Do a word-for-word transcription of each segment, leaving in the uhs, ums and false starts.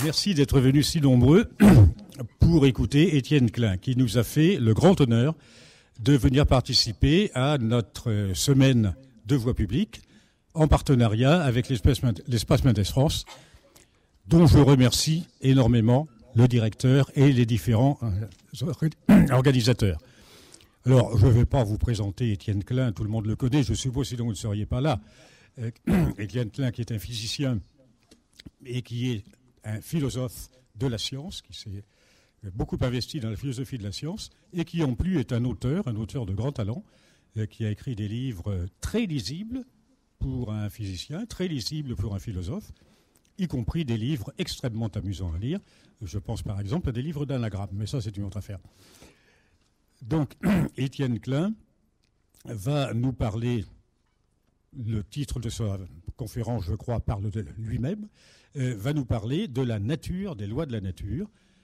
merci d'être venus si nombreux pour écouter Étienne Klein, qui nous a fait le grand honneur de venir participer à notre semaine de voix publique en partenariat avec l'Espace Mendès France, dont je remercie énormément le directeur et les différents organisateurs. Alors, je ne vais pas vous présenter Étienne Klein, tout le monde le connaît, je suppose, sinon vous ne seriez pas là. Euh, Étienne Klein, qui est un physicien et qui est un philosophe de la science, qui s'est beaucoup investi dans la philosophie de la science, et qui en plus est un auteur, un auteur de grand talent, euh, qui a écrit des livres très lisibles pour un physicien, très lisibles pour un philosophe, y compris des livres extrêmement amusants à lire. Je pense par exemple à des livres d'anagramme, mais ça c'est une autre affaire. Donc, Étienne Klein va nous parler, le titre de sa conférence, je crois, parle de lui-même, euh, va nous parler de la nature, des lois de la nature,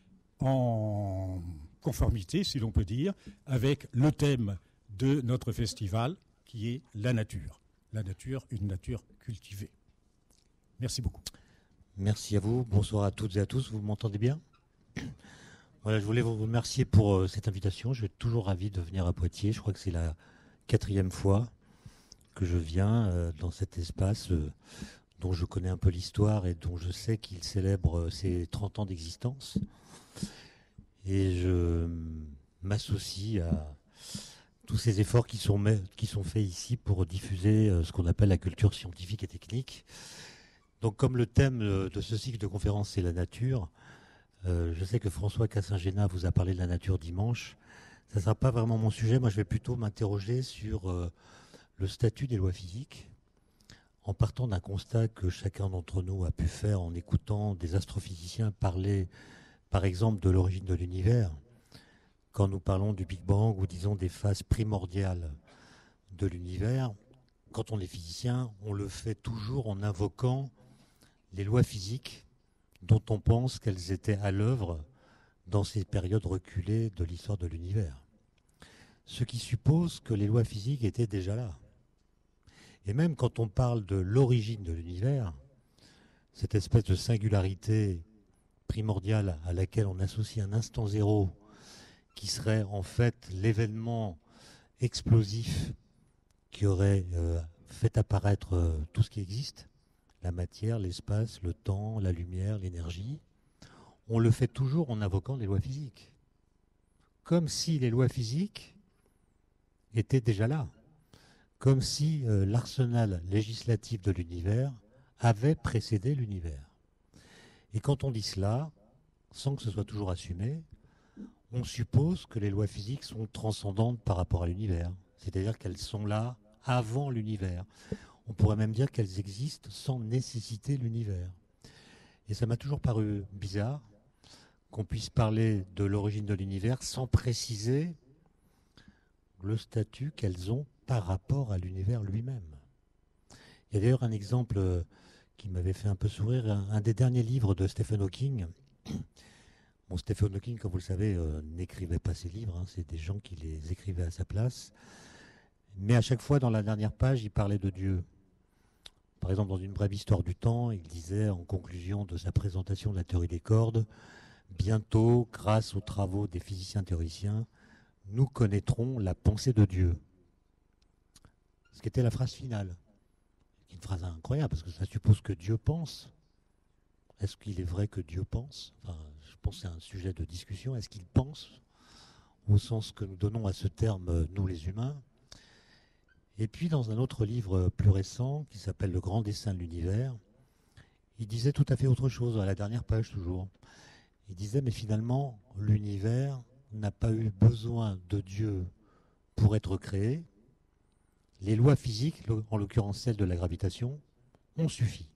en conformité, si l'on peut dire, avec le thème de notre festival, qui est la nature. La nature, une nature cultivée. Merci beaucoup. Merci à vous. Bonsoir à toutes et à tous. Vous m'entendez bien ? Voilà, je voulais vous remercier pour euh, cette invitation. Je suis toujours ravi de venir à Poitiers. Je crois que c'est la quatrième fois que je viens euh, dans cet espace euh, dont je connais un peu l'histoire et dont je sais qu'il célèbre euh, ses trente ans d'existence. Et je m'associe à tous ces efforts qui sont, qui sont faits ici pour diffuser euh, ce qu'on appelle la culture scientifique et technique. Donc, comme le thème de ce cycle de conférences, c'est la nature, euh, je sais que François Cassingéna vous a parlé de la nature dimanche. Ça ne sera pas vraiment mon sujet. Moi, je vais plutôt m'interroger sur euh, le statut des lois physiques, en partant d'un constat que chacun d'entre nous a pu faire en écoutant des astrophysiciens parler, par exemple, de l'origine de l'univers, quand nous parlons du Big Bang ou, disons, des phases primordiales de l'univers. Quand on est physicien, on le fait toujours en invoquant les lois physiques dont on pense qu'elles étaient à l'œuvre dans ces périodes reculées de l'histoire de l'univers. Ce qui suppose que les lois physiques étaient déjà là. Et même quand on parle de l'origine de l'univers, cette espèce de singularité primordiale à laquelle on associe un instant zéro, qui serait en fait l'événement explosif qui aurait euh, fait apparaître euh, tout ce qui existe, la matière, l'espace, le temps, la lumière, l'énergie, on le fait toujours en invoquant les lois physiques. Comme si les lois physiques étaient déjà là. Comme si euh, l'arsenal législatif de l'univers avait précédé l'univers. Et quand on dit cela, sans que ce soit toujours assumé, on suppose que les lois physiques sont transcendantes par rapport à l'univers. C'est-à-dire qu'elles sont là avant l'univers. On pourrait même dire qu'elles existent sans nécessiter l'univers. Et ça m'a toujours paru bizarre qu'on puisse parler de l'origine de l'univers sans préciser le statut qu'elles ont par rapport à l'univers lui-même. Il y a d'ailleurs un exemple qui m'avait fait un peu sourire, un, un des derniers livres de Stephen Hawking. Bon, Stephen Hawking, comme vous le savez, euh, n'écrivait pas ses livres, hein, c'est des gens qui les écrivaient à sa place. Mais à chaque fois, dans la dernière page, il parlait de Dieu. Par exemple, dans Une brève histoire du temps, il disait, en conclusion de sa présentation de la théorie des cordes, « Bientôt, grâce aux travaux des physiciens théoriciens, nous connaîtrons la pensée de Dieu. » Ce qui était la phrase finale. Une phrase incroyable, parce que ça suppose que Dieu pense. Est-ce qu'il est vrai que Dieu pense ? Enfin, je pense que c'est un sujet de discussion. Est-ce qu'il pense, au sens que nous donnons à ce terme, nous les humains ? Et puis, dans un autre livre plus récent, qui s'appelle « Le grand dessin de l'univers », il disait tout à fait autre chose, à la dernière page toujours. Il disait, mais finalement, l'univers n'a pas eu besoin de Dieu pour être créé. Les lois physiques, en l'occurrence celles de la gravitation, ont suffi.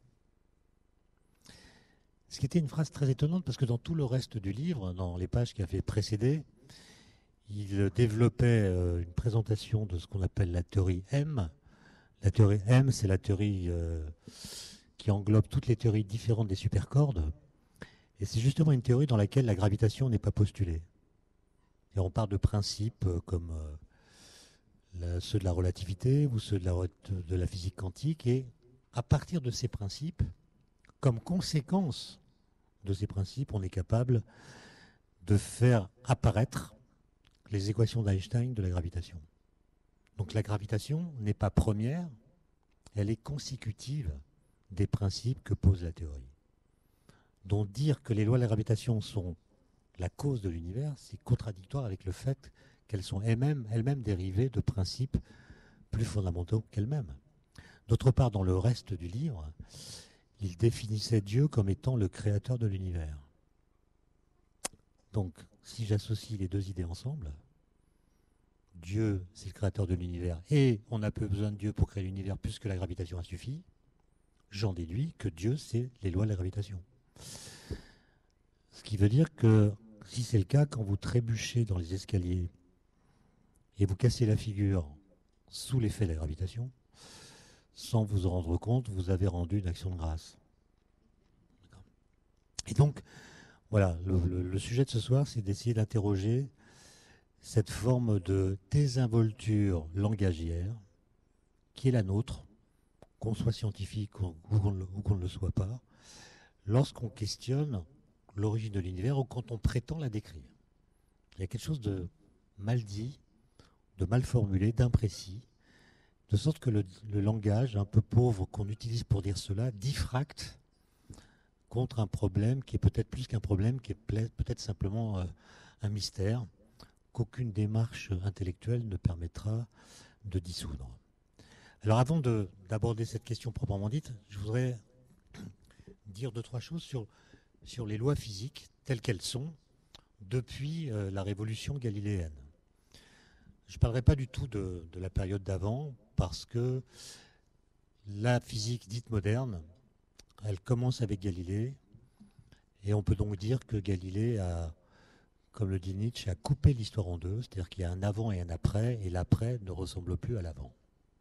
Ce qui était une phrase très étonnante, parce que dans tout le reste du livre, dans les pages qui avaient précédé, il développait euh, une présentation de ce qu'on appelle la théorie M. La théorie M, c'est la théorie euh, qui englobe toutes les théories différentes des supercordes. Et c'est justement une théorie dans laquelle la gravitation n'est pas postulée. Et on parle de principes euh, comme euh, la, ceux de la relativité ou ceux de la, de la physique quantique. Et à partir de ces principes, comme conséquence de ces principes, on est capable de faire apparaître les équations d'Einstein de la gravitation. Donc la gravitation n'est pas première, elle est consécutive des principes que pose la théorie. Donc dire que les lois de la gravitation sont la cause de l'univers, c'est contradictoire avec le fait qu'elles sont elles-mêmes, elles-mêmes dérivées de principes plus fondamentaux qu'elles-mêmes. D'autre part, dans le reste du livre, il définissait Dieu comme étant le créateur de l'univers. Donc, si j'associe les deux idées ensemble, Dieu, c'est le créateur de l'univers, et on n'a peu besoin de Dieu pour créer l'univers puisque la gravitation a suffi, j'en déduis que Dieu, c'est les lois de la gravitation. Ce qui veut dire que, si c'est le cas, quand vous trébuchez dans les escaliers et vous cassez la figure sous l'effet de la gravitation, sans vous en rendre compte, vous avez rendu une action de grâce. Et donc, voilà, le, le, le sujet de ce soir, c'est d'essayer d'interroger cette forme de désinvolture langagière qui est la nôtre, qu'on soit scientifique ou qu'on ne, ou qu'on ne le soit pas, lorsqu'on questionne l'origine de l'univers ou quand on prétend la décrire. Il y a quelque chose de mal dit, de mal formulé, d'imprécis, de sorte que le, le langage un peu pauvre qu'on utilise pour dire cela diffracte contre un problème qui est peut-être plus qu'un problème, qui est peut-être simplement euh, un mystère qu'aucune démarche intellectuelle ne permettra de dissoudre. Alors avant de, d'aborder cette question proprement dite, je voudrais dire deux, trois choses sur, sur les lois physiques telles qu'elles sont depuis euh, la révolution galiléenne. Je ne parlerai pas du tout de, de la période d'avant, parce que la physique dite moderne, elle commence avec Galilée, et on peut donc dire que Galilée a, comme le dit Nietzsche, a coupé l'histoire en deux, c'est-à-dire qu'il y a un avant et un après, et l'après ne ressemble plus à l'avant.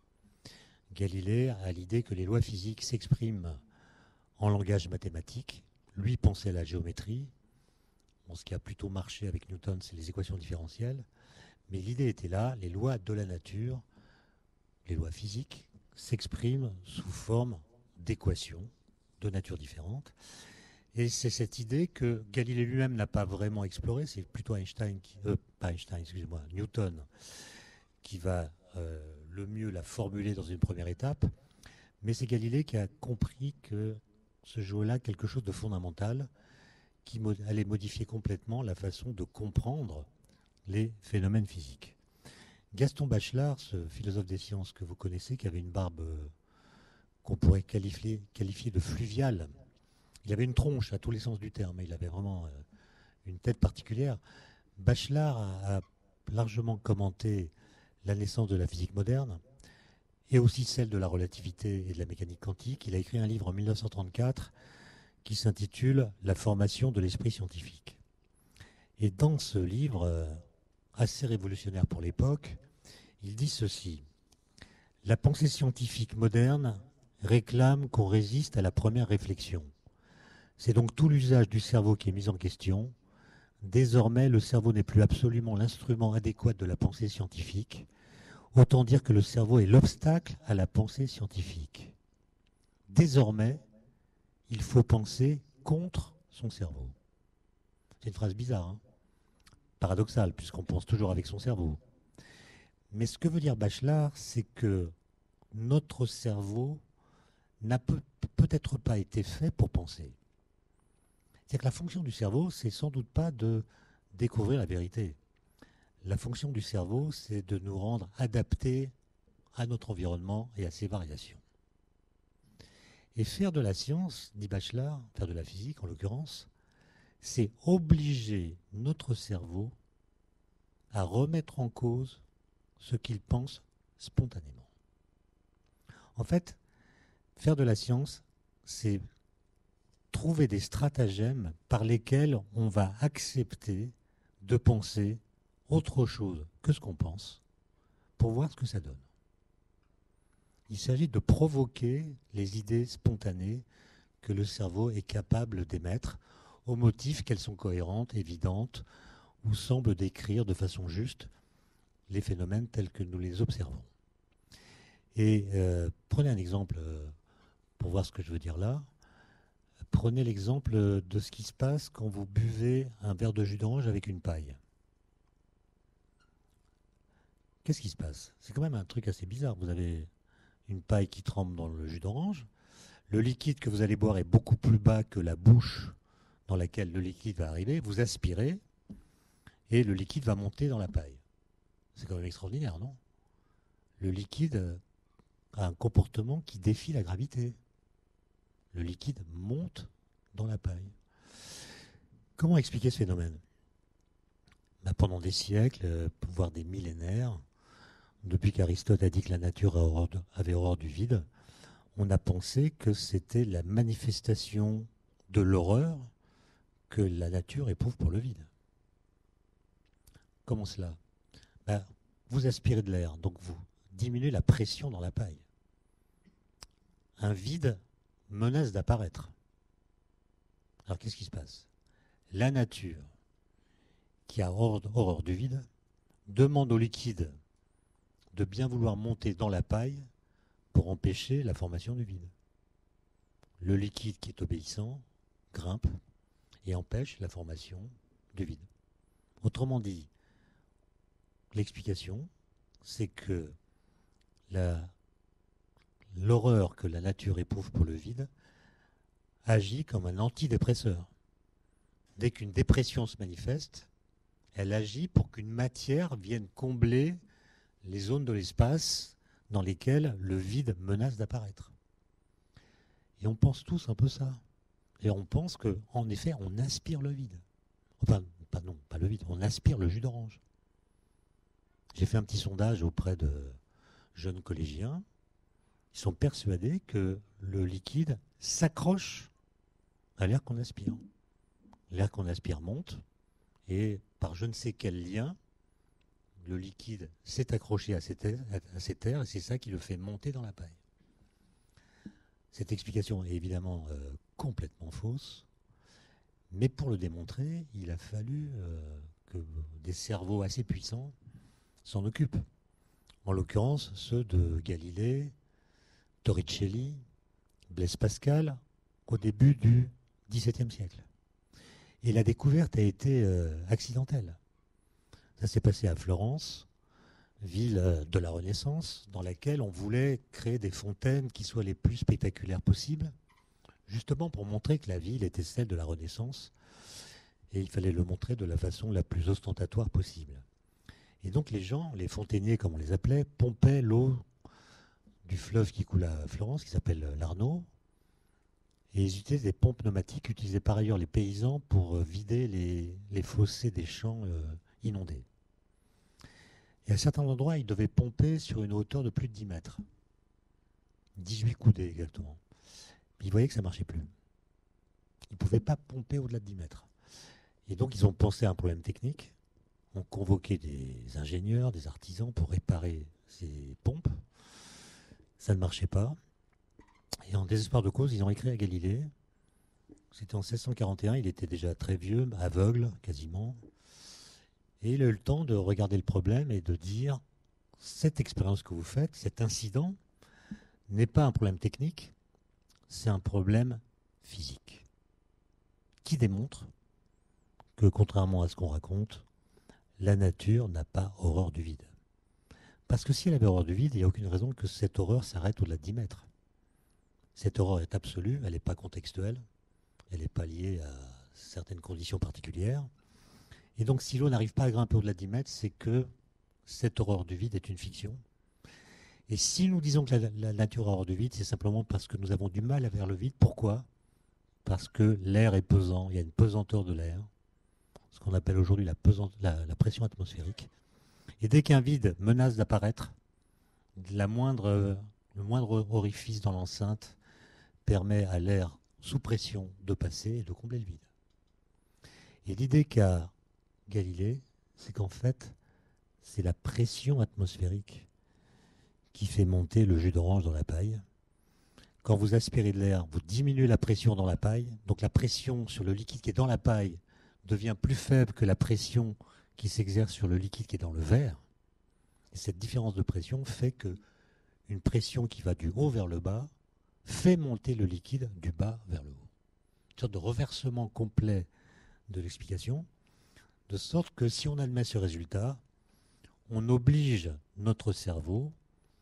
Galilée a l'idée que les lois physiques s'expriment en langage mathématique. Lui pensait à la géométrie. Bon, ce qui a plutôt marché avec Newton, c'est les équations différentielles. Mais l'idée était là, les lois de la nature, les lois physiques, s'expriment sous forme d'équations de nature différente. Et c'est cette idée que Galilée lui-même n'a pas vraiment explorée, c'est plutôt Einstein, qui, euh, pas Einstein, excusez-moi, Newton, qui va euh, le mieux la formuler dans une première étape. Mais c'est Galilée qui a compris que se jouait là quelque chose de fondamental qui mo- allait modifier complètement la façon de comprendre les phénomènes physiques. Gaston Bachelard, ce philosophe des sciences que vous connaissez, qui avait une barbe euh, qu'on pourrait qualifier, qualifier de fluviale, il avait une tronche à tous les sens du terme, il avait vraiment euh, une tête particulière. Bachelard a, a largement commenté la naissance de la physique moderne et aussi celle de la relativité et de la mécanique quantique. Il a écrit un livre en mille neuf cent trente-quatre qui s'intitule « La formation de l'esprit scientifique ». Et dans ce livre, euh, assez révolutionnaire pour l'époque, il dit ceci: « La pensée scientifique moderne réclame qu'on résiste à la première réflexion. C'est donc tout l'usage du cerveau qui est mis en question. Désormais, le cerveau n'est plus absolument l'instrument adéquat de la pensée scientifique. Autant dire que le cerveau est l'obstacle à la pensée scientifique. Désormais, il faut penser contre son cerveau. » C'est une phrase bizarre, hein, paradoxale, puisqu'on pense toujours avec son cerveau. Mais ce que veut dire Bachelard, c'est que notre cerveau n'a peut- peut-être pas été fait pour penser. C'est-à-dire que la fonction du cerveau, c'est sans doute pas de découvrir la vérité. La fonction du cerveau, c'est de nous rendre adaptés à notre environnement et à ses variations. Et faire de la science, dit Bachelard, faire de la physique en l'occurrence, c'est obliger notre cerveau à remettre en cause ce qu'il pense spontanément. En fait, faire de la science, c'est trouver des stratagèmes par lesquels on va accepter de penser autre chose que ce qu'on pense pour voir ce que ça donne. Il s'agit de provoquer les idées spontanées que le cerveau est capable d'émettre au motif qu'elles sont cohérentes, évidentes ou semblent décrire de façon juste les phénomènes tels que nous les observons. Et euh, prenez un exemple euh, pour voir ce que je veux dire là. Prenez l'exemple de ce qui se passe quand vous buvez un verre de jus d'orange avec une paille. Qu'est-ce qui se passe? C'est quand même un truc assez bizarre. Vous avez une paille qui trempe dans le jus d'orange. Le liquide que vous allez boire est beaucoup plus bas que la bouche dans laquelle le liquide va arriver. Vous aspirez et le liquide va monter dans la paille. C'est quand même extraordinaire, non? Le liquide a un comportement qui défie la gravité. Le liquide monte dans la paille. Comment expliquer ce phénomène? Ben, pendant des siècles, voire des millénaires, depuis qu'Aristote a dit que la nature avait horreur du vide, on a pensé que c'était la manifestation de l'horreur que la nature éprouve pour le vide. Comment cela? Ben, vous aspirez de l'air, donc vous diminuez la pression dans la paille. Un vide menace d'apparaître. Alors qu'est-ce qui se passe? La nature, qui a horreur du vide, demande au liquide de bien vouloir monter dans la paille pour empêcher la formation du vide. Le liquide qui est obéissant grimpe et empêche la formation du vide. Autrement dit, l'explication, c'est que la, l'horreur que la nature éprouve pour le vide agit comme un antidépresseur. Dès qu'une dépression se manifeste, elle agit pour qu'une matière vienne combler les zones de l'espace dans lesquelles le vide menace d'apparaître. Et on pense tous un peu ça. Et on pense qu'en effet, on aspire le vide. Enfin, pas, non, pas le vide, on aspire le jus d'orange. J'ai fait un petit sondage auprès de jeunes collégiens. Ils sont persuadés que le liquide s'accroche à l'air qu'on aspire. L'air qu'on aspire monte, et par je ne sais quel lien, le liquide s'est accroché à cet air, à cet air et c'est ça qui le fait monter dans la paille. Cette explication est évidemment euh, complètement fausse, mais pour le démontrer, il a fallu euh, que des cerveaux assez puissants s'en occupent. En l'occurrence, ceux de Galilée, Torricelli, Blaise Pascal, au début du dix-septième siècle. Et la découverte a été euh, accidentelle. Ça s'est passé à Florence, ville euh, de la Renaissance, dans laquelle on voulait créer des fontaines qui soient les plus spectaculaires possibles, justement pour montrer que la ville était celle de la Renaissance, et il fallait le montrer de la façon la plus ostentatoire possible. Et donc les gens, les fontainiers comme on les appelait, pompaient l'eau du fleuve qui coule à Florence, qui s'appelle l'Arno, et ils utilisaient des pompes pneumatiques, utilisaient par ailleurs les paysans pour vider les, les fossés des champs euh, inondés. Et à certains endroits, ils devaient pomper sur une hauteur de plus de dix mètres. dix-huit coudées exactement. Ils voyaient que ça ne marchait plus. Ils ne pouvaient pas pomper au-delà de dix mètres. Et donc ils ont pensé à un problème technique, ont convoqué des ingénieurs, des artisans pour réparer ces pompes. Ça ne marchait pas. Et en désespoir de cause, ils ont écrit à Galilée. C'était en seize cent quarante et un, il était déjà très vieux, aveugle quasiment. Et il a eu le temps de regarder le problème et de dire, cette expérience que vous faites, cet incident, n'est pas un problème technique, c'est un problème physique. Qui démontre que, contrairement à ce qu'on raconte, la nature n'a pas horreur du vide. Parce que si elle avait horreur du vide, il n'y a aucune raison que cette horreur s'arrête au-delà de dix mètres. Cette horreur est absolue, elle n'est pas contextuelle, elle n'est pas liée à certaines conditions particulières. Et donc si l'eau n'arrive pas à grimper au-delà de dix mètres, c'est que cette horreur du vide est une fiction. Et si nous disons que la, la nature a horreur du vide, c'est simplement parce que nous avons du mal à vers le vide. Pourquoi? Parce que l'air est pesant, il y a une pesanteur de l'air, ce qu'on appelle aujourd'hui la, la, la pression atmosphérique. Et dès qu'un vide menace d'apparaître, la moindre, le moindre orifice dans l'enceinte permet à l'air sous pression de passer et de combler le vide. Et l'idée qu'a Galilée, c'est qu'en fait, c'est la pression atmosphérique qui fait monter le jus d'orange dans la paille. Quand vous aspirez de l'air, vous diminuez la pression dans la paille, donc la pression sur le liquide qui est dans la paille devient plus faible que la pression qui s'exerce sur le liquide qui est dans le verre. Et cette différence de pression fait que une pression qui va du haut vers le bas fait monter le liquide du bas vers le haut. sorte de reversement complet de l'explication, de sorte que si on admet ce résultat, on oblige notre cerveau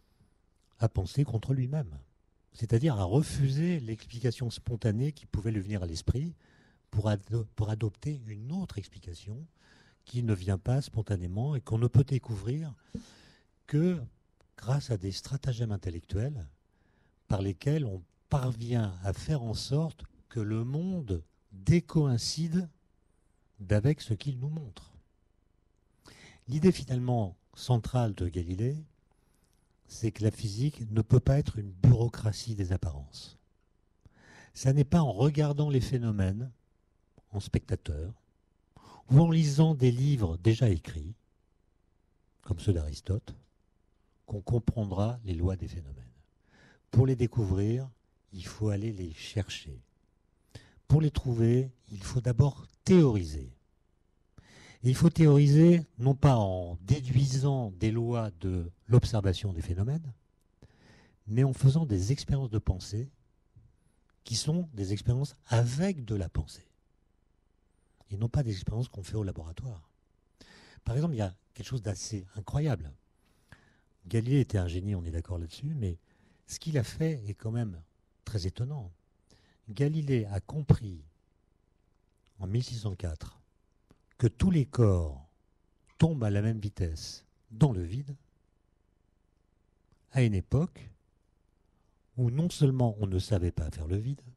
à penser contre lui-même, c'est-à-dire à refuser l'explication spontanée qui pouvait lui venir à l'esprit pour, ado- pour adopter une autre explication qui ne vient pas spontanément et qu'on ne peut découvrir que grâce à des stratagèmes intellectuels par lesquels on parvient à faire en sorte que le monde décoïncide d'avec ce qu'il nous montre. L'idée finalement centrale de Galilée, c'est que la physique ne peut pas être une bureaucratie des apparences. Ça n'est pas en regardant les phénomènes en spectateur ou en lisant des livres déjà écrits, comme ceux d'Aristote, qu'on comprendra les lois des phénomènes. Pour les découvrir, il faut aller les chercher. Pour les trouver, il faut d'abord théoriser. Et il faut théoriser non pas en déduisant des lois de l'observation des phénomènes, mais en faisant des expériences de pensée qui sont des expériences avec de la pensée. Et non pas des expériences qu'on fait au laboratoire. Par exemple, il y a quelque chose d'assez incroyable. Galilée était un génie, on est d'accord là-dessus, mais ce qu'il a fait est quand même très étonnant. Galilée a compris en mille six cent quatre que tous les corps tombent à la même vitesse dans le vide, à une époque où non seulement on ne savait pas faire le vide,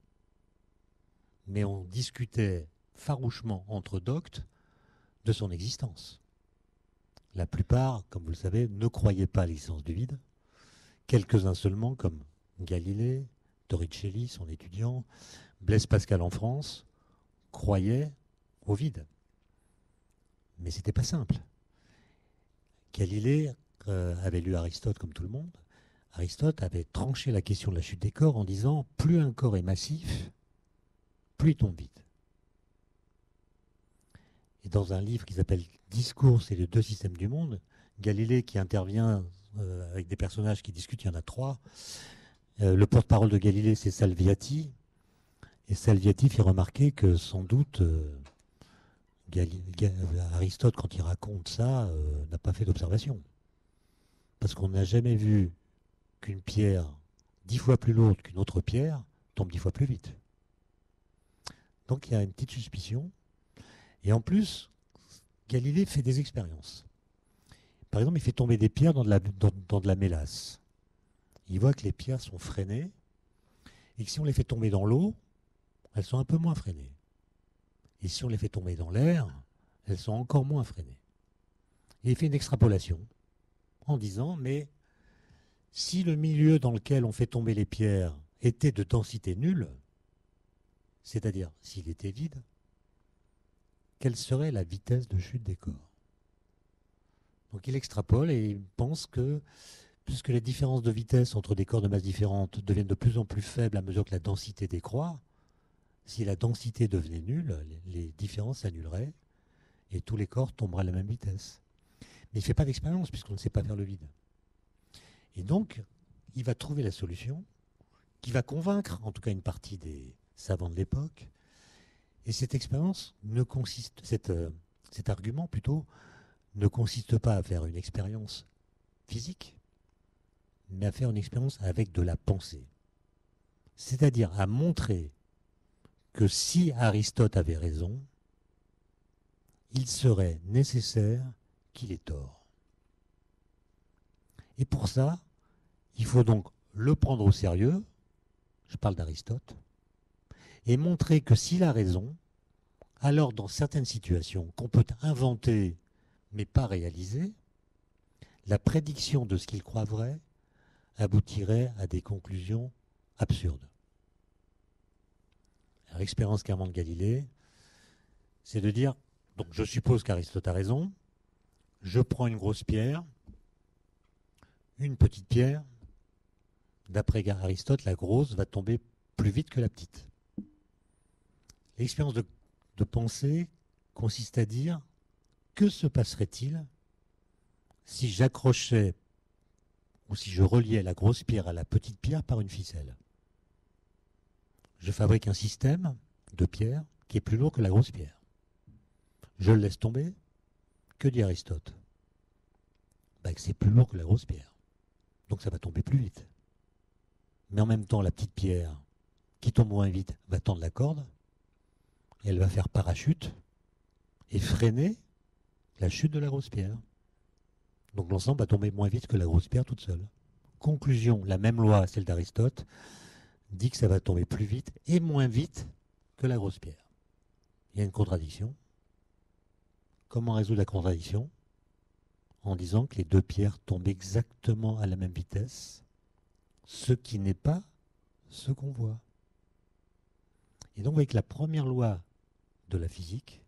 mais on discutait farouchement entre doctes de son existence. La plupart, comme vous le savez, ne croyaient pas à l'existence du vide. Quelques-uns seulement, comme Galilée, Torricelli, son étudiant, Blaise Pascal en France, croyaient au vide. Mais ce n'était pas simple. Galilée euh, avait lu Aristote comme tout le monde. Aristote avait tranché la question de la chute des corps en disant « plus un corps est massif, plus il tombe vite ». Et dans un livre qui s'appelle « Discours et les deux systèmes du monde », Galilée, qui intervient euh, avec des personnages qui discutent, il y en a trois. Euh, le porte-parole de Galilée, c'est Salviati. Et Salviati fait remarquer que sans doute euh, Gali- Ga- Aristote, quand il raconte ça, euh, n'a pas fait d'observation. Parce qu'on n'a jamais vu qu'une pierre dix fois plus lourde qu'une autre pierre tombe dix fois plus vite. Donc il y a une petite suspicion. Et en plus, Galilée fait des expériences. Par exemple, il fait tomber des pierres dans de la, dans, dans de la mélasse. Il voit que les pierres sont freinées et que si on les fait tomber dans l'eau, elles sont un peu moins freinées. Et si on les fait tomber dans l'air, elles sont encore moins freinées. Et il fait une extrapolation en disant, mais si le milieu dans lequel on fait tomber les pierres était de densité nulle, c'est-à-dire s'il était vide, quelle serait la vitesse de chute des corps? Donc il extrapole et il pense que puisque les différences de vitesse entre des corps de masse différentes deviennent de plus en plus faibles à mesure que la densité décroît, si la densité devenait nulle, les différences s'annuleraient et tous les corps tomberaient à la même vitesse. Mais il ne fait pas d'expérience puisqu'on ne sait pas faire le vide. Et donc, il va trouver la solution qui va convaincre, en tout cas une partie des savants de l'époque. Et cette expérience ne consiste, cette, euh, cet argument plutôt, ne consiste pas à faire une expérience physique, mais à faire une expérience avec de la pensée. C'est-à-dire à montrer que si Aristote avait raison, il serait nécessaire qu'il ait tort. Et pour ça, il faut donc le prendre au sérieux, je parle d'Aristote, et montrer que s'il a raison, alors dans certaines situations qu'on peut inventer mais pas réaliser, la prédiction de ce qu'il croit vrai aboutirait à des conclusions absurdes. L'expérience qu'a de Galilée, c'est de dire, donc je suppose qu'Aristote a raison, je prends une grosse pierre, une petite pierre, d'après Aristote, la grosse va tomber plus vite que la petite. L'expérience de, de pensée consiste à dire, que se passerait-il si j'accrochais ou si je reliais la grosse pierre à la petite pierre par une ficelle? Je fabrique un système de pierre qui est plus lourd que la grosse pierre. Je le laisse tomber. Que dit Aristote? Ben, que c'est plus lourd que la grosse pierre. Donc ça va tomber plus vite. Mais en même temps, la petite pierre qui tombe moins vite va tendre la corde, et elle va faire parachute et freiner la chute de la grosse pierre. Donc l'ensemble va tomber moins vite que la grosse pierre toute seule. Conclusion, la même loi, celle d'Aristote, dit que ça va tomber plus vite et moins vite que la grosse pierre. Il y a une contradiction. Comment résoudre la contradiction? En disant que les deux pierres tombent exactement à la même vitesse, ce qui n'est pas ce qu'on voit. Et donc, avec la première loi de la physique,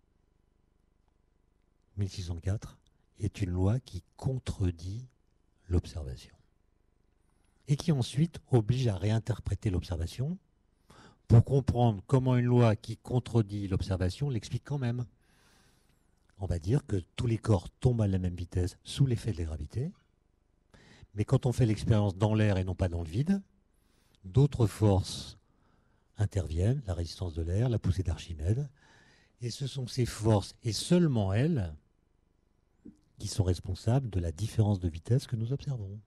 mille six cent quatre, est une loi qui contredit l'observation. Et qui ensuite oblige à réinterpréter l'observation pour comprendre comment une loi qui contredit l'observation l'explique quand même. On va dire que tous les corps tombent à la même vitesse sous l'effet de la gravité, mais quand on fait l'expérience dans l'air et non pas dans le vide, d'autres forces interviennent, la résistance de l'air, la poussée d'Archimède, et ce sont ces forces, et seulement elles, qui sont responsables de la différence de vitesse que nous observons.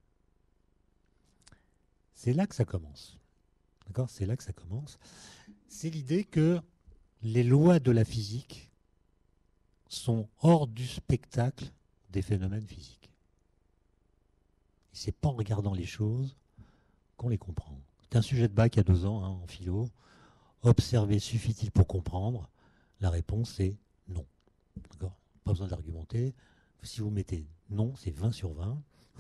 C'est là que ça commence. D'accord ? C'est là que ça commence. C'est l'idée que les lois de la physique sont hors du spectacle des phénomènes physiques. Et c'est pas en regardant les choses qu'on les comprend. C'est un sujet de bac il y a deux ans, hein, en philo. Observer suffit-il pour comprendre? La réponse est non. D'accord ? Pas besoin d'argumenter. Si vous mettez non, c'est vingt sur vingt.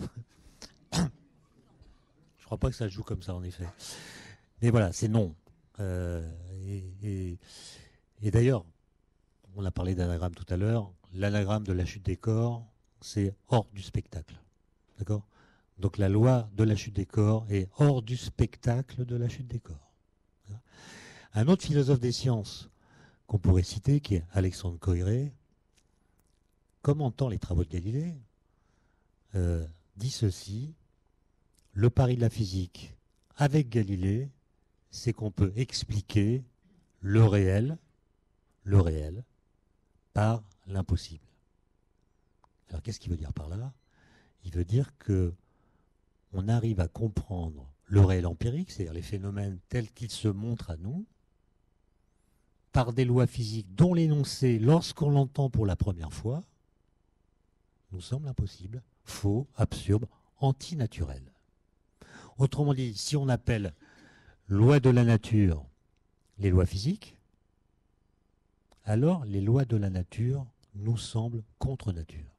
Je crois pas que ça se joue comme ça, en effet. Mais voilà, c'est non. Euh, et et, et d'ailleurs, on a parlé d'anagramme tout à l'heure. L'anagramme de la chute des corps, c'est hors du spectacle. D'accord ? Donc la loi de la chute des corps est hors du spectacle de la chute des corps. Un autre philosophe des sciences qu'on pourrait citer, qui est Alexandre Coiré, commentant les travaux de Galilée, euh, dit ceci: le pari de la physique avec Galilée, c'est qu'on peut expliquer le réel, le réel, par l'impossible. Alors qu'est-ce qu'il veut dire par là? Il veut dire que on arrive à comprendre le réel empirique, c'est-à-dire les phénomènes tels qu'ils se montrent à nous, par des lois physiques dont l'énoncé, lorsqu'on l'entend pour la première fois, nous semble impossible, faux, absurde, antinaturel. Autrement dit, si on appelle loi de la nature les lois physiques, alors les lois de la nature nous semblent contre nature.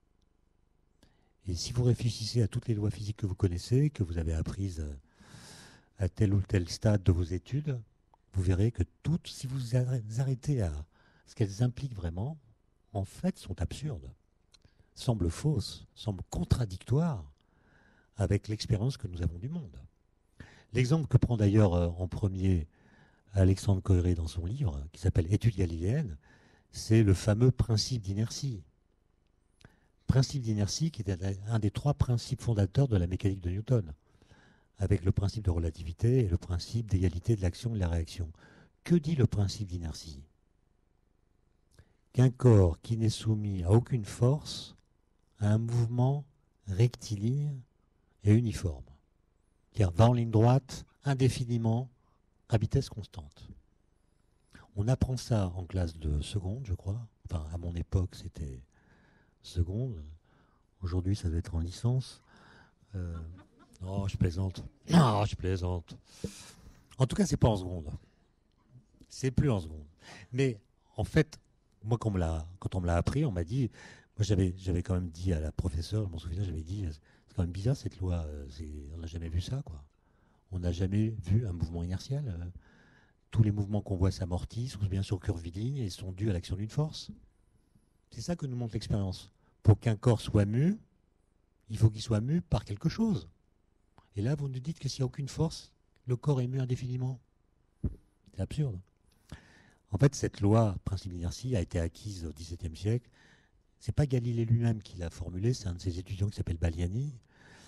Et si vous réfléchissez à toutes les lois physiques que vous connaissez, que vous avez apprises à tel ou tel stade de vos études, vous verrez que toutes, si vous arrêtez à ce qu'elles impliquent vraiment, en fait, sont absurdes, semblent fausses, semblent contradictoires avec l'expérience que nous avons du monde. L'exemple que prend d'ailleurs en premier Alexandre Coiré dans son livre, qui s'appelle Études galiléennes, c'est le fameux principe d'inertie. Principe d'inertie qui était un des trois principes fondateurs de la mécanique de Newton, avec le principe de relativité et le principe d'égalité de l'action et de la réaction. Que dit le principe d'inertie? Qu'un corps qui n'est soumis à aucune force a un mouvement rectiligne et uniforme. C'est-à-dire va en ligne droite indéfiniment à vitesse constante. On apprend ça en classe de seconde, je crois. Enfin, à mon époque, c'était seconde. Aujourd'hui, ça doit être en licence. Euh, non, je plaisante. Non, je plaisante. En tout cas, c'est pas en seconde. C'est plus en seconde. Mais en fait, moi, quand on me l'a, quand on me l'a appris, on m'a dit, moi, j'avais, j'avais quand même dit à la professeure, je m'en souviens, j'avais dit, c'est quand même bizarre cette loi. C'est, on n'a jamais vu ça, quoi. On n'a jamais vu un mouvement inertiel. Tous les mouvements qu'on voit s'amortissent, ou bien sur curviligne, et sont dus à l'action d'une force. C'est ça que nous montre l'expérience. Pour qu'un corps soit mu, il faut qu'il soit mu par quelque chose. Et là, vous nous dites que s'il n'y a aucune force, le corps est mu indéfiniment. C'est absurde. En fait, cette loi, principe d'inertie, a été acquise au dix-septième siècle. C'est pas Galilée lui-même qui l'a formulée, c'est un de ses étudiants qui s'appelle Baliani.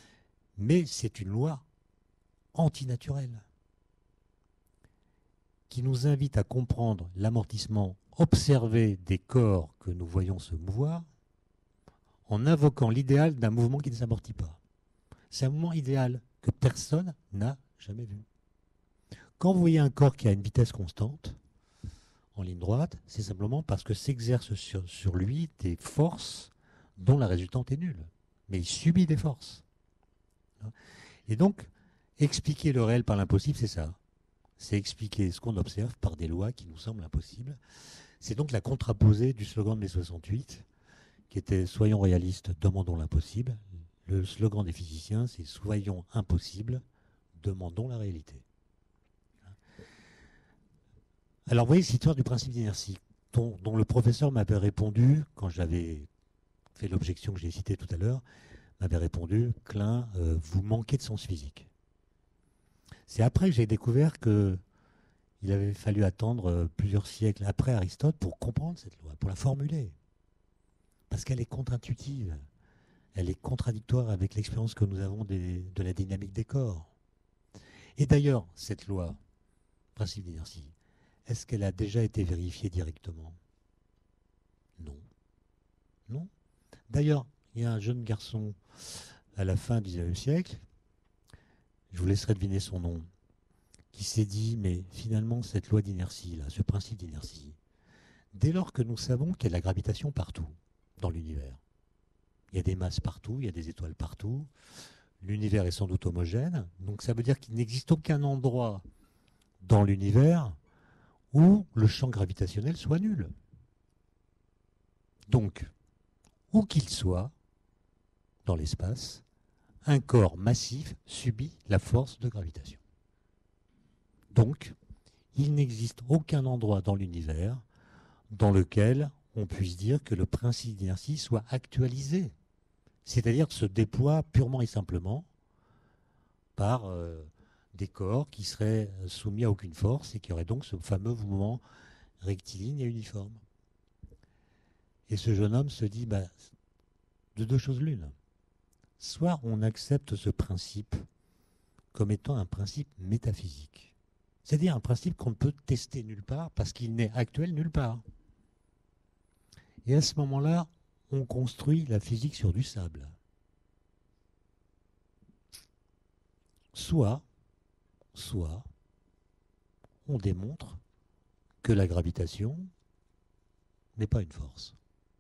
Mais c'est une loi antinaturelle, qui nous invite à comprendre l'amortissement observé des corps que nous voyons se mouvoir en invoquant l'idéal d'un mouvement qui ne s'amortit pas. C'est un mouvement idéal que personne n'a jamais vu. Quand vous voyez un corps qui a une vitesse constante, en ligne droite, c'est simplement parce que s'exercent sur, sur lui des forces dont la résultante est nulle. Mais il subit des forces. Et donc, expliquer le réel par l'impossible, c'est ça. C'est expliquer ce qu'on observe par des lois qui nous semblent impossibles. C'est donc la contraposée du slogan de mai soixante-huit, qui était « Soyons réalistes, demandons l'impossible ». Le slogan des physiciens, c'est « Soyons impossibles, demandons la réalité ». Alors, vous voyez, cette histoire du principe d'inertie, dont, dont le professeur m'avait répondu, quand j'avais fait l'objection que j'ai citée tout à l'heure, m'avait répondu « Klein, euh, vous manquez de sens physique ». C'est après que j'ai découvert qu'il avait fallu attendre euh, plusieurs siècles après Aristote pour comprendre cette loi, pour la formuler. Parce qu'elle est contre-intuitive. Elle est contradictoire avec l'expérience que nous avons des, de la dynamique des corps. Et d'ailleurs, cette loi, principe d'inertie, est-ce qu'elle a déjà été vérifiée directement? Non. Non. D'ailleurs, il y a un jeune garçon à la fin du dix-neuvième siècle, je vous laisserai deviner son nom, qui s'est dit, mais finalement, cette loi d'inertie, là, ce principe d'inertie, dès lors que nous savons qu'il y a de la gravitation partout dans l'univers, il y a des masses partout, il y a des étoiles partout, l'univers est sans doute homogène, donc ça veut dire qu'il n'existe aucun endroit dans l'univers où le champ gravitationnel soit nul. Donc, où qu'il soit, dans l'espace, un corps massif subit la force de gravitation. Donc, il n'existe aucun endroit dans l'univers dans lequel on puisse dire que le principe d'inertie soit actualisé, c'est-à-dire se déploie purement et simplement par euh, des corps qui seraient soumis à aucune force et qui auraient donc ce fameux mouvement rectiligne et uniforme. Et ce jeune homme se dit, bah, de deux choses l'une. Soit on accepte ce principe comme étant un principe métaphysique, c'est-à-dire un principe qu'on ne peut tester nulle part parce qu'il n'est actuel nulle part. Et à ce moment-là, on construit la physique sur du sable. Soit, soit, on démontre que la gravitation n'est pas une force.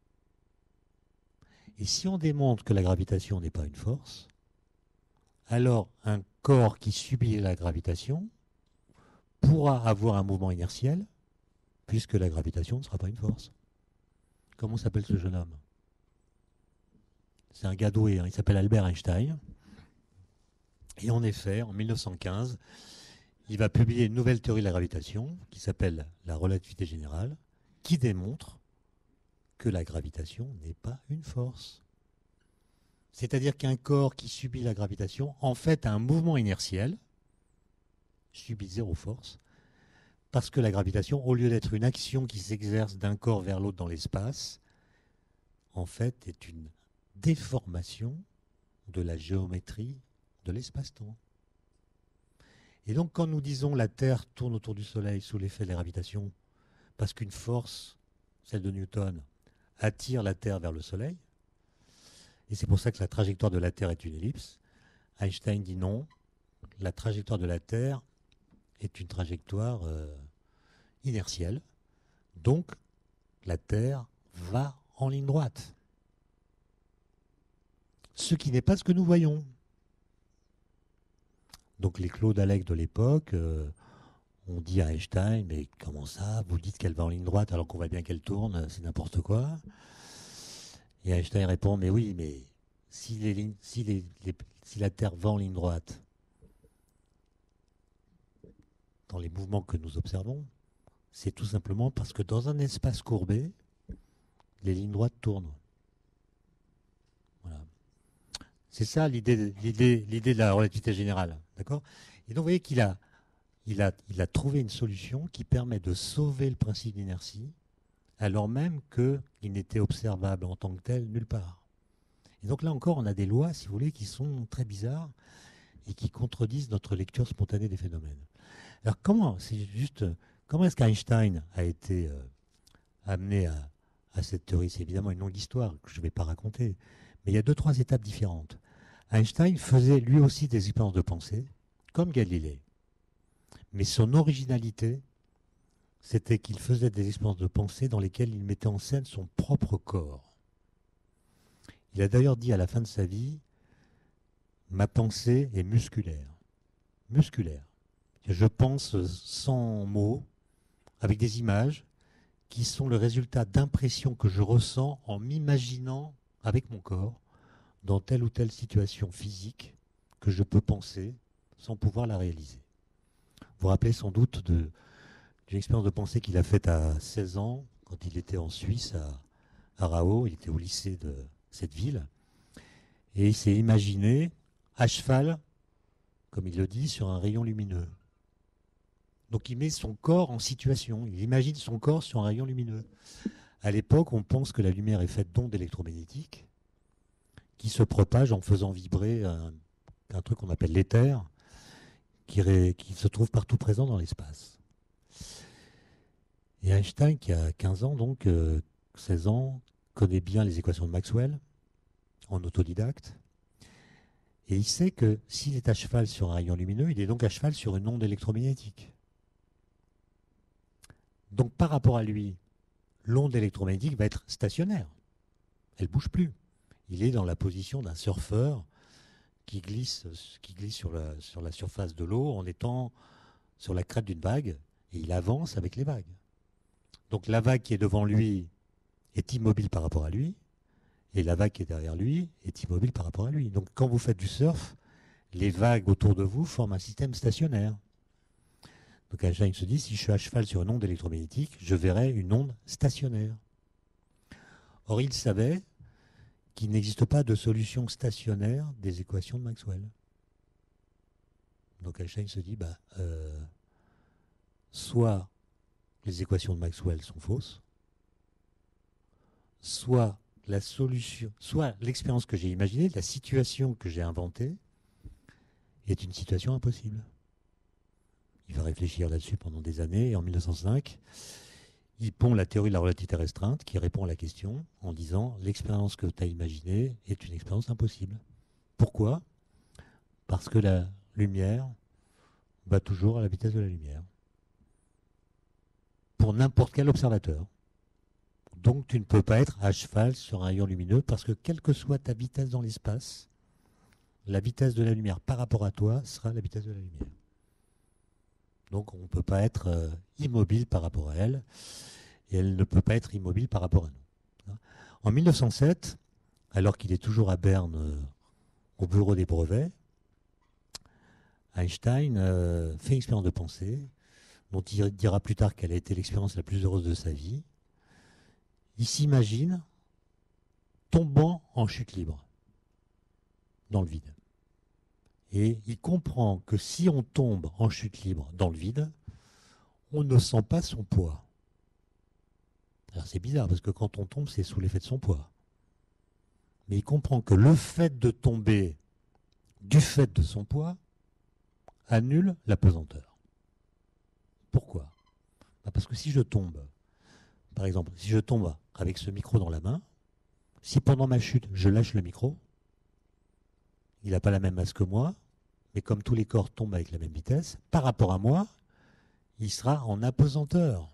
Et si on démontre que la gravitation n'est pas une force, alors un corps qui subit la gravitation pourra avoir un mouvement inertiel puisque la gravitation ne sera pas une force. Comment s'appelle ce jeune homme? C'est un gars doué, hein, il s'appelle Albert Einstein. Et en effet, en mille neuf cent quinze, il va publier une nouvelle théorie de la gravitation qui s'appelle la relativité générale, qui démontre que la gravitation n'est pas une force. C'est-à-dire qu'un corps qui subit la gravitation, en fait, a un mouvement inertiel, subit zéro force, parce que la gravitation, au lieu d'être une action qui s'exerce d'un corps vers l'autre dans l'espace, en fait, est une déformation de la géométrie de l'espace-temps. Et donc, quand nous disons la Terre tourne autour du Soleil sous l'effet de la gravitation, parce qu'une force, celle de Newton, attire la Terre vers le Soleil, et c'est pour ça que la trajectoire de la Terre est une ellipse, Einstein dit non, la trajectoire de la Terre est une trajectoire euh, inertielle, donc la Terre va en ligne droite. Ce qui n'est pas ce que nous voyons. Donc les Claude Allègre de l'époque euh, ont dit à Einstein, mais comment ça, vous dites qu'elle va en ligne droite alors qu'on voit bien qu'elle tourne, c'est n'importe quoi. Et Einstein répond, mais oui, mais si, les lignes, si, les, les, si la Terre va en ligne droite, dans les mouvements que nous observons, c'est tout simplement parce que dans un espace courbé, les lignes droites tournent. Voilà. C'est ça l'idée, l'idée, l'idée de la relativité générale. D'accord ? Et donc vous voyez qu'il a, il a, il a trouvé une solution qui permet de sauver le principe d'inertie, alors même qu'il n'était observable en tant que tel nulle part. Et donc là encore, on a des lois, si vous voulez, qui sont très bizarres et qui contredisent notre lecture spontanée des phénomènes. Alors comment, c'est juste Comment est-ce qu'Einstein a été euh, amené à, à cette théorie? C'est évidemment une longue histoire que je ne vais pas raconter, mais il y a deux, trois étapes différentes. Einstein faisait lui aussi des expériences de pensée, comme Galilée. Mais son originalité, c'était qu'il faisait des expériences de pensée dans lesquelles il mettait en scène son propre corps. Il a d'ailleurs dit à la fin de sa vie, « Ma pensée est musculaire. » Musculaire. Je pense sans mots, avec des images, qui sont le résultat d'impressions que je ressens en m'imaginant avec mon corps dans telle ou telle situation physique que je peux penser sans pouvoir la réaliser. Vous vous rappelez sans doute de, d'une expérience de pensée qu'il a faite à seize ans, quand il était en Suisse, à, à Rao, il était au lycée de cette ville, et il s'est imaginé à cheval, comme il le dit, sur un rayon lumineux. Donc il met son corps en situation, il imagine son corps sur un rayon lumineux. À l'époque, on pense que la lumière est faite d'ondes électromagnétiques qui se propagent en faisant vibrer un, un truc qu'on appelle l'éther, qui, ré, qui se trouve partout présent dans l'espace. Et Einstein, qui a quinze ans, donc euh, seize ans, connaît bien les équations de Maxwell, en autodidacte, et il sait que s'il est à cheval sur un rayon lumineux, il est donc à cheval sur une onde électromagnétique. Donc par rapport à lui, l'onde électromagnétique va être stationnaire. Elle ne bouge plus. Il est dans la position d'un surfeur qui glisse, qui glisse sur, la, sur la surface de l'eau en étant sur la crête d'une vague, et il avance avec les vagues. Donc la vague qui est devant lui est immobile par rapport à lui, et la vague qui est derrière lui est immobile par rapport à lui. Donc quand vous faites du surf, les vagues autour de vous forment un système stationnaire. Donc Einstein se dit, si je suis à cheval sur une onde électromagnétique, je verrai une onde stationnaire. Or, il savait qu'il n'existe pas de solution stationnaire des équations de Maxwell. Donc Einstein se dit, bah, euh, soit les équations de Maxwell sont fausses, soit la solution, soit l'expérience que j'ai imaginée, la situation que j'ai inventée, est une situation impossible. Il va réfléchir là-dessus pendant des années, et en mille neuf cent cinq, il pond la théorie de la relativité restreinte qui répond à la question en disant « l'expérience que tu as imaginée est une expérience impossible ». Pourquoi ? Parce que la lumière va toujours à la vitesse de la lumière. Pour n'importe quel observateur. Donc tu ne peux pas être à cheval sur un rayon lumineux parce que quelle que soit ta vitesse dans l'espace, la vitesse de la lumière par rapport à toi sera la vitesse de la lumière. Donc on ne peut pas être euh, immobile par rapport à elle, et elle ne peut pas être immobile par rapport à nous. En mille neuf cent sept, alors qu'il est toujours à Berne, euh, au bureau des brevets, Einstein euh, fait une expérience de pensée, dont il dira plus tard qu'elle a été l'expérience la plus heureuse de sa vie. Il s'imagine tombant en chute libre, dans le vide. Et il comprend que si on tombe en chute libre dans le vide, on ne sent pas son poids. Alors c'est bizarre, parce que quand on tombe, c'est sous l'effet de son poids. Mais il comprend que le fait de tomber du fait de son poids annule la pesanteur. Pourquoi ? Parce que si je tombe, par exemple, si je tombe avec ce micro dans la main, si pendant ma chute, je lâche le micro, il n'a pas la même masse que moi, mais comme tous les corps tombent avec la même vitesse, par rapport à moi, il sera en apesanteur.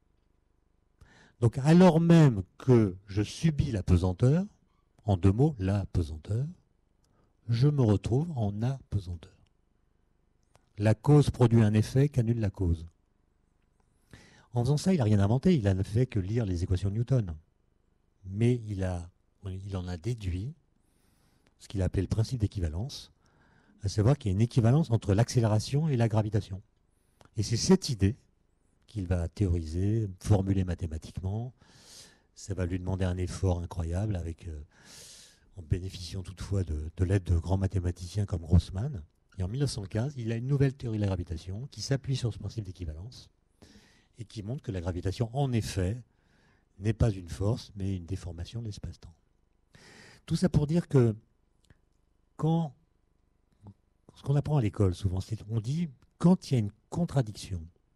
Donc alors même que je subis la pesanteur, en deux mots, la pesanteur, je me retrouve en apesanteur. La cause produit un effet qu'annule la cause. En faisant ça, il n'a rien inventé, il n'a fait que lire les équations de Newton. Mais il, a, il en a déduit ce qu'il a appelé le principe d'équivalence, à savoir qu'il y a une équivalence entre l'accélération et la gravitation. Et c'est cette idée qu'il va théoriser, formuler mathématiquement. Ça va lui demander un effort incroyable, avec, euh, en bénéficiant toutefois de, de l'aide de grands mathématiciens comme Grossman. Et en mille neuf cent quinze, il a une nouvelle théorie de la gravitation qui s'appuie sur ce principe d'équivalence et qui montre que la gravitation, en effet, n'est pas une force, mais une déformation de l'espace-temps. Tout ça pour dire que quand, ce qu'on apprend à l'école souvent, c'est qu'on dit quand il y a une contradiction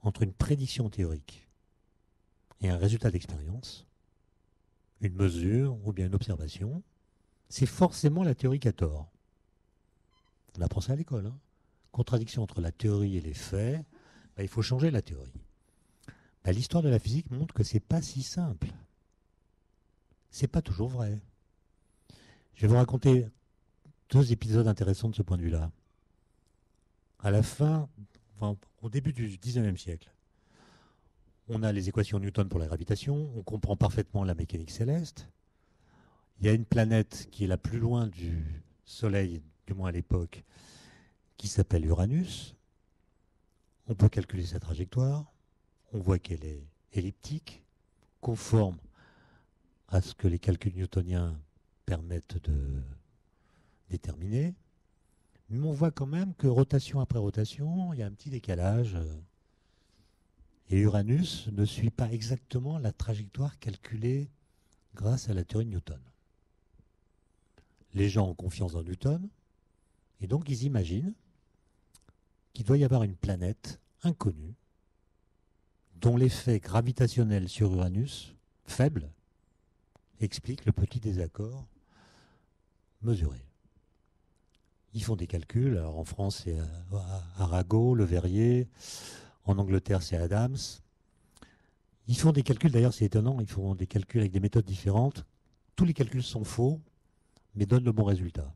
entre une prédiction théorique et un résultat d'expérience, une mesure ou bien une observation, c'est forcément la théorie qui a tort. On apprend ça à l'école. Hein. Contradiction entre la théorie et les faits, ben, il faut changer la théorie. Ben, l'histoire de la physique montre que c'est pas si simple. C'est pas toujours vrai. Je vais vous raconter deux épisodes intéressants de ce point de vue-là. À la fin, enfin, au début du dix-neuvième siècle, on a les équations Newton pour la gravitation, on comprend parfaitement la mécanique céleste. Il y a une planète qui est la plus loin du Soleil, du moins à l'époque, qui s'appelle Uranus. On peut calculer sa trajectoire. On voit qu'elle est elliptique, conforme à ce que les calculs newtoniens permettent de déterminer. Mais on voit quand même que rotation après rotation, il y a un petit décalage. Et Uranus ne suit pas exactement la trajectoire calculée grâce à la théorie de Newton. Les gens ont confiance en Newton, et donc ils imaginent qu'il doit y avoir une planète inconnue dont l'effet gravitationnel sur Uranus, faible, explique le petit désaccord mesuré. Ils font des calculs, alors en France c'est Arago, Le Verrier, en Angleterre c'est Adams. Ils font des calculs, d'ailleurs c'est étonnant, ils font des calculs avec des méthodes différentes. Tous les calculs sont faux, mais donnent le bon résultat.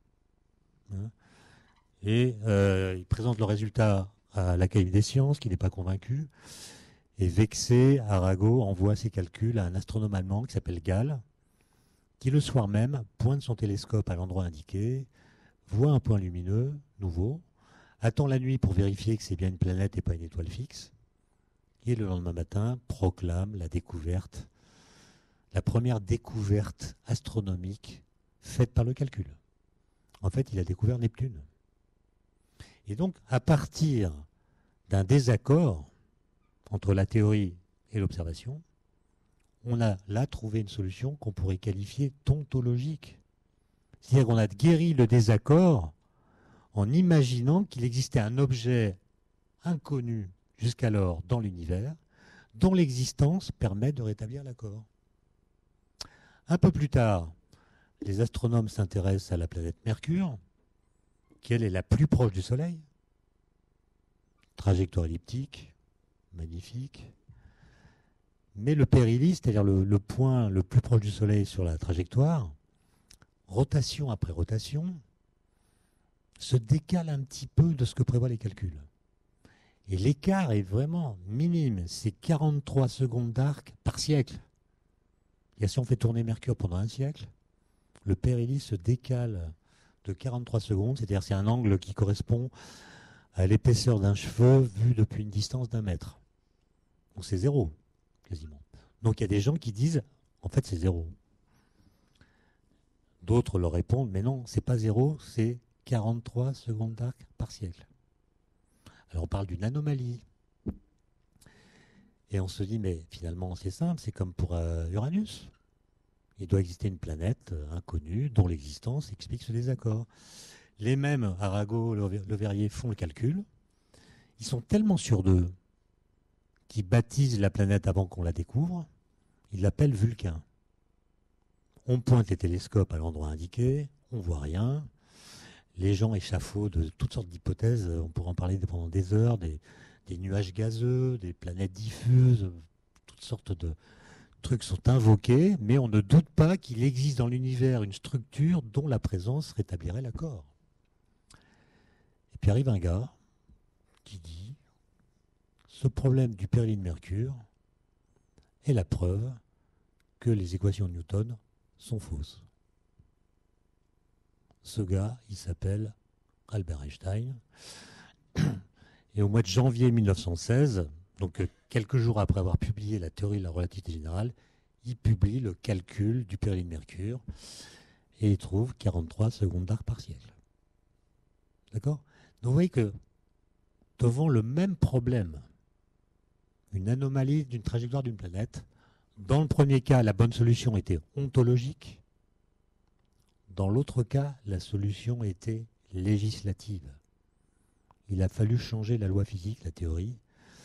Et euh, ils présentent le résultat à l'Académie des sciences, qui n'est pas convaincu. Et vexé, Arago envoie ses calculs à un astronome allemand qui s'appelle Gall, qui le soir même pointe son télescope à l'endroit indiqué, voit un point lumineux nouveau, attend la nuit pour vérifier que c'est bien une planète et pas une étoile fixe, et le lendemain matin proclame la découverte, la première découverte astronomique faite par le calcul. En fait, il a découvert Neptune. Et donc, à partir d'un désaccord entre la théorie et l'observation, on a là trouvé une solution qu'on pourrait qualifier d'ontologique. C'est-à-dire qu'on a guéri le désaccord en imaginant qu'il existait un objet inconnu jusqu'alors dans l'univers, dont l'existence permet de rétablir l'accord. Un peu plus tard, les astronomes s'intéressent à la planète Mercure, qui elle est la plus proche du Soleil. Trajectoire elliptique, magnifique. Mais le périhélie, c'est-à-dire le, le point le plus proche du Soleil sur la trajectoire, rotation après rotation, se décale un petit peu de ce que prévoient les calculs. Et l'écart est vraiment minime, c'est quarante-trois secondes d'arc par siècle. Et si on fait tourner Mercure pendant un siècle, le périhélie se décale de quarante-trois secondes, c'est-à-dire c'est un angle qui correspond à l'épaisseur d'un cheveu vu depuis une distance d'un mètre. Donc c'est zéro, quasiment. Donc il y a des gens qui disent, en fait c'est zéro. D'autres leur répondent, mais non, c'est pas zéro, c'est quarante-trois secondes d'arc par siècle. Alors on parle d'une anomalie. Et on se dit, mais finalement c'est simple, c'est comme pour euh, Uranus. Il doit exister une planète euh, inconnue dont l'existence explique ce désaccord. Les mêmes, Arago, Le Verrier, font le calcul. Ils sont tellement sûrs d'eux qu'ils baptisent la planète avant qu'on la découvre. Ils l'appellent Vulcain. On pointe les télescopes à l'endroit indiqué, on voit rien. Les gens échafaudent toutes sortes d'hypothèses, on pourrait en parler pendant des heures, des, des nuages gazeux, des planètes diffuses, toutes sortes de trucs sont invoqués, mais on ne doute pas qu'il existe dans l'univers une structure dont la présence rétablirait l'accord. Et puis arrive un gars qui dit « Ce problème du périhélie de Mercure est la preuve que les équations de Newton sont fausses. » Ce gars, il s'appelle Albert Einstein. Et au mois de janvier mille neuf cent seize, donc quelques jours après avoir publié la théorie de la relativité générale, il publie le calcul du périhélie de Mercure et il trouve quarante-trois secondes d'arc par siècle. D'accord ? Donc vous voyez que devant le même problème, une anomalie d'une trajectoire d'une planète, dans le premier cas, la bonne solution était ontologique. Dans l'autre cas, la solution était législative. Il a fallu changer la loi physique, la théorie.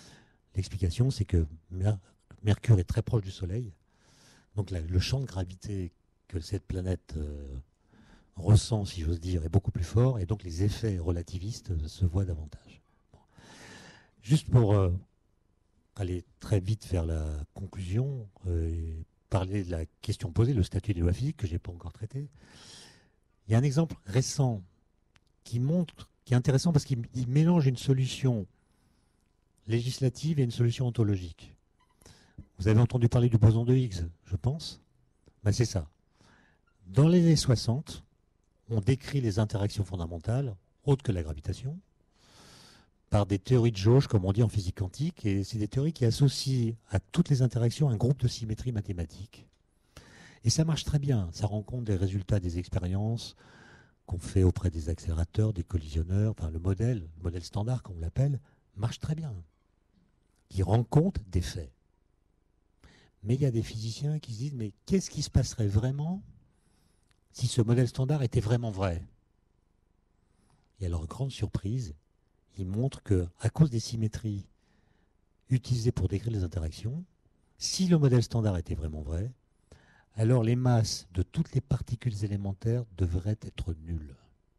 L'explication, c'est que Mer- Mercure est très proche du Soleil, donc la- le champ de gravité que cette planète euh, ressent, si j'ose dire, est beaucoup plus fort, et donc les effets relativistes euh, se voient davantage. Bon. Juste pour euh, aller très vite vers la conclusion, euh, et parler de la question posée, le statut des lois physiques, que je n'ai pas encore traité, il y a un exemple récent qui montre, qui est intéressant parce qu'il il mélange une solution législative et une solution ontologique. Vous avez entendu parler du boson de Higgs, je pense. Ben, c'est ça. Dans les années soixante, on décrit les interactions fondamentales, autres que la gravitation, par des théories de jauge, comme on dit en physique quantique, et c'est des théories qui associent à toutes les interactions un groupe de symétrie mathématique. Et ça marche très bien, ça rend compte des résultats des expériences qu'on fait auprès des accélérateurs, des collisionneurs, enfin le modèle, le modèle standard, comme on l'appelle, marche très bien. Il rend compte des faits. Mais il y a des physiciens qui se disent, mais qu'est-ce qui se passerait vraiment si ce modèle standard était vraiment vrai? Et à leur grande surprise, ils montrent qu'à cause des symétries utilisées pour décrire les interactions, si le modèle standard était vraiment vrai, alors les masses de toutes les particules élémentaires devraient être nulles.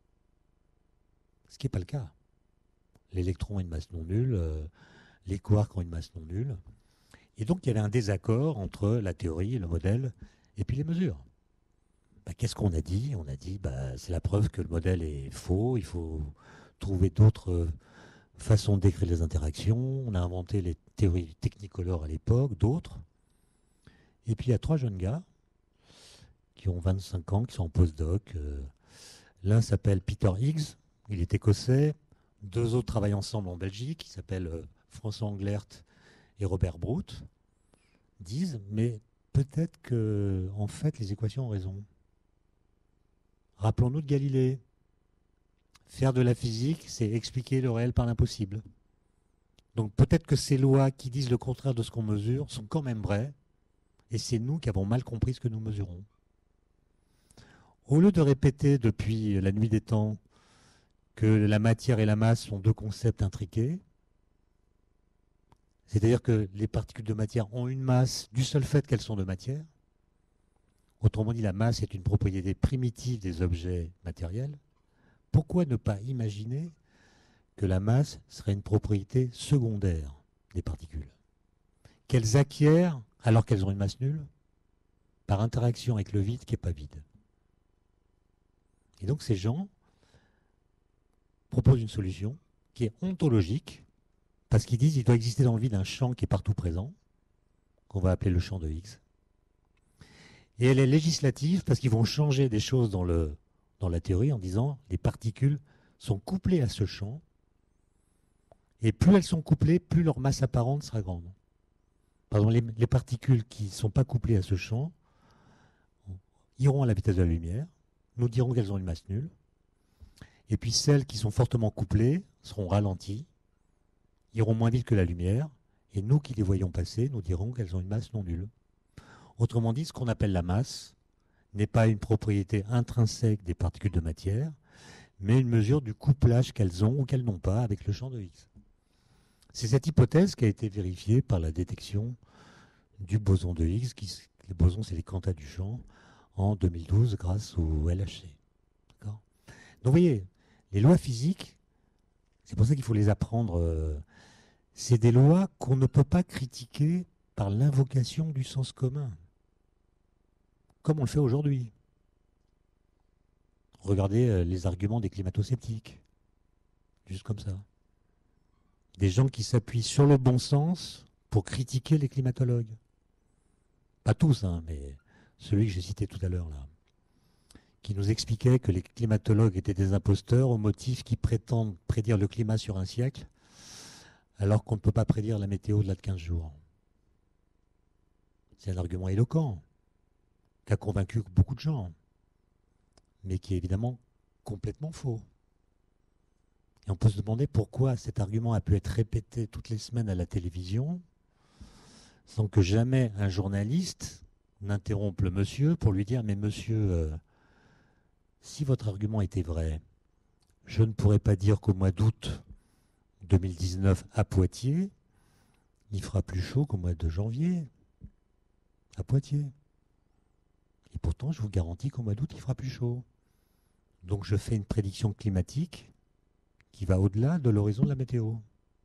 Ce qui n'est pas le cas. L'électron a une masse non nulle, euh, les quarks ont une masse non nulle. Et donc il y avait un désaccord entre la théorie, le modèle, et puis les mesures. Bah, qu'est-ce qu'on a dit? On a dit bah, c'est la preuve que le modèle est faux, il faut trouver d'autres euh, façons de décrire les interactions. On a inventé les théories technicolores à l'époque, d'autres. Et puis il y a trois jeunes gars qui ont vingt-cinq ans, qui sont en postdoc. Euh, L'un s'appelle Peter Higgs, il est écossais. Deux autres travaillent ensemble en Belgique, qui s'appellent euh, François Englert et Robert Brout, disent, mais peut-être que, en fait, les équations ont raison. Rappelons-nous de Galilée. Faire de la physique, c'est expliquer le réel par l'impossible. Donc peut-être que ces lois qui disent le contraire de ce qu'on mesure sont quand même vraies, et c'est nous qui avons mal compris ce que nous mesurons. Au lieu de répéter depuis la nuit des temps que la matière et la masse sont deux concepts intriqués, c'est-à-dire que les particules de matière ont une masse du seul fait qu'elles sont de matière, autrement dit la masse est une propriété primitive des objets matériels, pourquoi ne pas imaginer que la masse serait une propriété secondaire des particules, qu'elles acquièrent alors qu'elles ont une masse nulle par interaction avec le vide qui n'est pas vide. Et donc ces gens proposent une solution qui est ontologique, parce qu'ils disent qu'il doit exister dans le vide un champ qui est partout présent, qu'on va appeler le champ de Higgs. Et elle est législative parce qu'ils vont changer des choses dans, le, dans la théorie en disant les particules sont couplées à ce champ, et plus elles sont couplées, plus leur masse apparente sera grande. Par exemple, les, les particules qui ne sont pas couplées à ce champ iront à la vitesse de la lumière, nous dirons qu'elles ont une masse nulle, et puis celles qui sont fortement couplées seront ralenties, iront moins vite que la lumière, et nous qui les voyons passer, nous dirons qu'elles ont une masse non nulle. Autrement dit, ce qu'on appelle la masse n'est pas une propriété intrinsèque des particules de matière, mais une mesure du couplage qu'elles ont ou qu'elles n'ont pas avec le champ de Higgs. C'est cette hypothèse qui a été vérifiée par la détection du boson de Higgs, qui, le boson c'est les quantas du champ, en deux mille douze grâce au L H C. D'accord ? Donc vous voyez, les lois physiques, c'est pour ça qu'il faut les apprendre, euh, c'est des lois qu'on ne peut pas critiquer par l'invocation du sens commun, comme on le fait aujourd'hui. Regardez euh, les arguments des climato-sceptiques, juste comme ça. Des gens qui s'appuient sur le bon sens pour critiquer les climatologues. Pas tous, hein, mais celui que j'ai cité tout à l'heure, là, qui nous expliquait que les climatologues étaient des imposteurs au motif qu'ils prétendent prédire le climat sur un siècle, alors qu'on ne peut pas prédire la météo au-delà de quinze jours. C'est un argument éloquent, qui a convaincu beaucoup de gens, mais qui est évidemment complètement faux. Et on peut se demander pourquoi cet argument a pu être répété toutes les semaines à la télévision, sans que jamais un journaliste n'interrompe le monsieur pour lui dire « Mais monsieur, euh, si votre argument était vrai, je ne pourrais pas dire qu'au mois d'août deux mille dix-neuf à Poitiers, il fera plus chaud qu'au mois de janvier à Poitiers. Et pourtant, je vous garantis qu'au mois d'août, il fera plus chaud. Donc je fais une prédiction climatique qui va au-delà de l'horizon de la météo.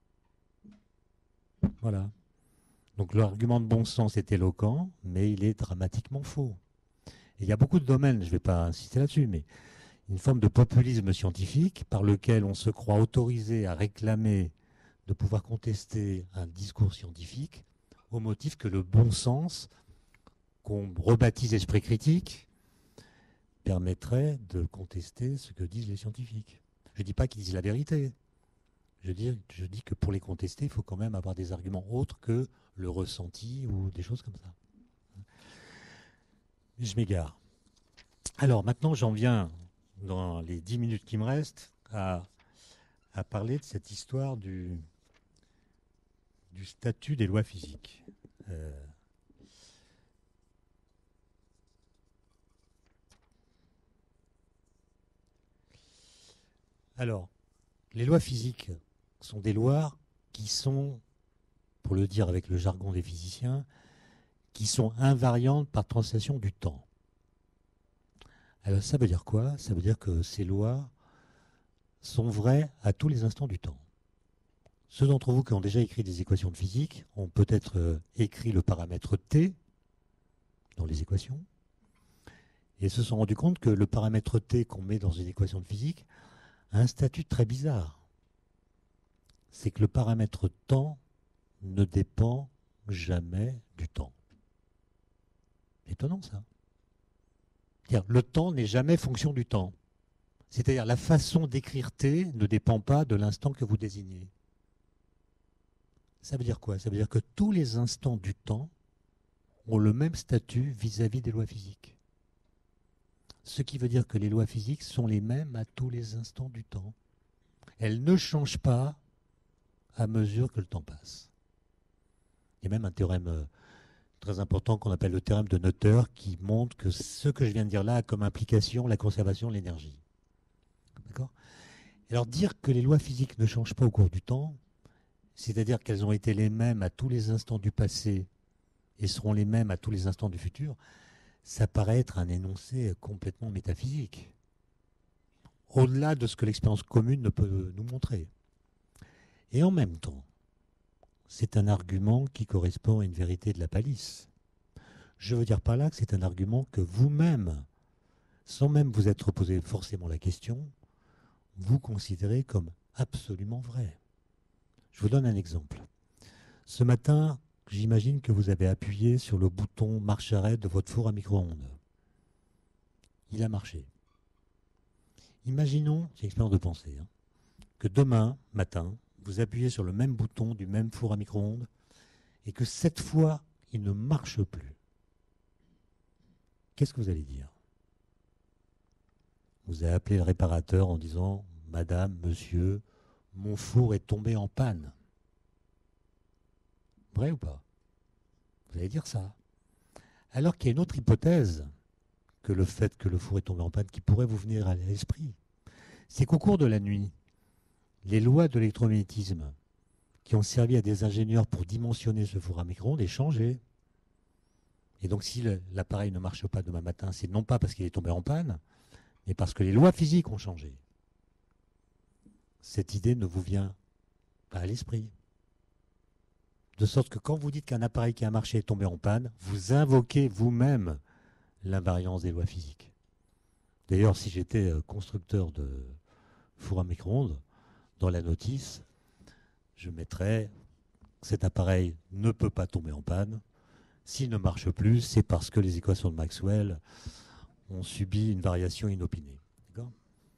Voilà. Donc l'argument de bon sens est éloquent, mais il est dramatiquement faux. Et il y a beaucoup de domaines, je ne vais pas insister là-dessus, mais une forme de populisme scientifique par lequel on se croit autorisé à réclamer de pouvoir contester un discours scientifique au motif que le bon sens, qu'on rebaptise esprit critique, permettrait de contester ce que disent les scientifiques. Je ne dis pas qu'ils disent la vérité. Je dis, je dis que pour les contester, il faut quand même avoir des arguments autres que le ressenti ou des choses comme ça. Je m'égare. Alors maintenant, j'en viens, dans les dix minutes qui me restent, à, à parler de cette histoire du, du statut des lois physiques. Euh, alors, les lois physiques sont des lois qui sont, pour le dire avec le jargon des physiciens, qui sont invariantes par translation du temps. Alors ça veut dire quoi? Ça veut dire que ces lois sont vraies à tous les instants du temps. Ceux d'entre vous qui ont déjà écrit des équations de physique ont peut-être euh, écrit le paramètre T dans les équations et se sont rendus compte que le paramètre T qu'on met dans une équation de physique a un statut très bizarre. C'est que le paramètre temps ne dépend jamais du temps. Étonnant ça. C'est-à-dire, le temps n'est jamais fonction du temps. C'est-à-dire la façon d'écrire T ne dépend pas de l'instant que vous désignez. Ça veut dire quoi? Ça veut dire que tous les instants du temps ont le même statut vis-à-vis des lois physiques. Ce qui veut dire que les lois physiques sont les mêmes à tous les instants du temps. Elles ne changent pas à mesure que le temps passe. Il y a même un théorème euh, très important qu'on appelle le théorème de Noether qui montre que ce que je viens de dire là a comme implication la conservation de l'énergie. D'accord ? Alors dire que les lois physiques ne changent pas au cours du temps, c'est-à-dire qu'elles ont été les mêmes à tous les instants du passé et seront les mêmes à tous les instants du futur, ça paraît être un énoncé complètement métaphysique, au-delà de ce que l'expérience commune ne peut nous montrer. Et en même temps, c'est un argument qui correspond à une vérité de la palisse. Je veux dire par là que c'est un argument que vous-même, sans même vous être posé forcément la question, vous considérez comme absolument vrai. Je vous donne un exemple. Ce matin, j'imagine que vous avez appuyé sur le bouton marche-arrêt de votre four à micro-ondes. Il a marché. Imaginons, c'est une expérience de pensée, hein, que demain matin, vous appuyez sur le même bouton du même four à micro-ondes et que cette fois, il ne marche plus. Qu'est-ce que vous allez dire? Vous allez appeler le réparateur en disant « Madame, monsieur, mon four est tombé en panne ». Vrai ou pas? Vous allez dire ça. Alors qu'il y a une autre hypothèse que le fait que le four est tombé en panne qui pourrait vous venir à l'esprit. C'est qu'au cours de la nuit, les lois de l'électromagnétisme qui ont servi à des ingénieurs pour dimensionner ce four à micro-ondes aient changé. Et donc si l'appareil ne marche pas demain matin, c'est non pas parce qu'il est tombé en panne, mais parce que les lois physiques ont changé. Cette idée ne vous vient pas à l'esprit. De sorte que quand vous dites qu'un appareil qui a marché est tombé en panne, vous invoquez vous-même l'invariance des lois physiques. D'ailleurs, si j'étais constructeur de four à micro-ondes, dans la notice, je mettrais « cet appareil ne peut pas tomber en panne. S'il ne marche plus, c'est parce que les équations de Maxwell ont subi une variation inopinée. » D'accord ?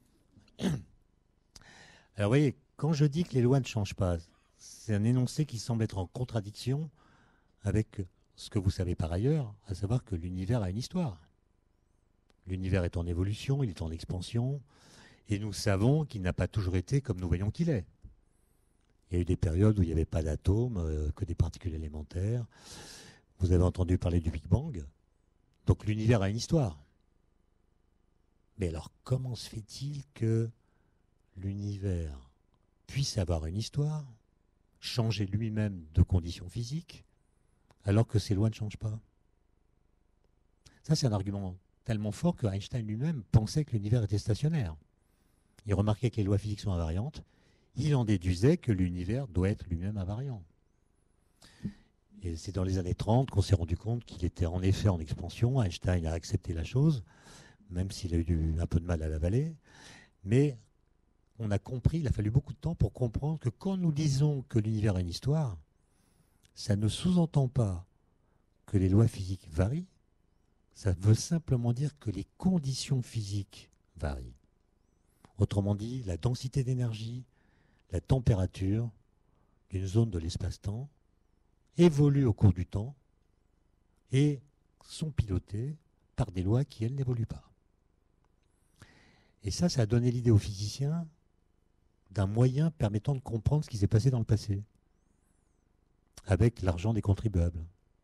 Alors, vous voyez, quand je dis que les lois ne changent pas, c'est un énoncé qui semble être en contradiction avec ce que vous savez par ailleurs, à savoir que l'univers a une histoire. L'univers est en évolution, il est en expansion, et nous savons qu'il n'a pas toujours été comme nous voyons qu'il est. Il y a eu des périodes où il n'y avait pas d'atomes, euh, que des particules élémentaires. Vous avez entendu parler du Big Bang. Donc l'univers a une histoire. Mais alors, comment se fait-il que l'univers puisse avoir une histoire changer lui-même de conditions physiques alors que ces lois ne changent pas? Ça, c'est un argument tellement fort que Einstein lui-même pensait que l'univers était stationnaire. Il remarquait que les lois physiques sont invariantes. Il en déduisait que l'univers doit être lui-même invariant. Et c'est dans les années trente qu'on s'est rendu compte qu'il était en effet en expansion. Einstein a accepté la chose, même s'il a eu un peu de mal à l'avaler. Mais on a compris, il a fallu beaucoup de temps pour comprendre que quand nous disons que l'univers a une histoire, ça ne sous-entend pas que les lois physiques varient. Ça veut simplement dire que les conditions physiques varient. Autrement dit, la densité d'énergie, la température d'une zone de l'espace-temps évoluent au cours du temps et sont pilotées par des lois qui, elles, n'évoluent pas. Et ça, ça a donné l'idée aux physiciens d'un moyen permettant de comprendre ce qui s'est passé dans le passé, avec l'argent des contribuables.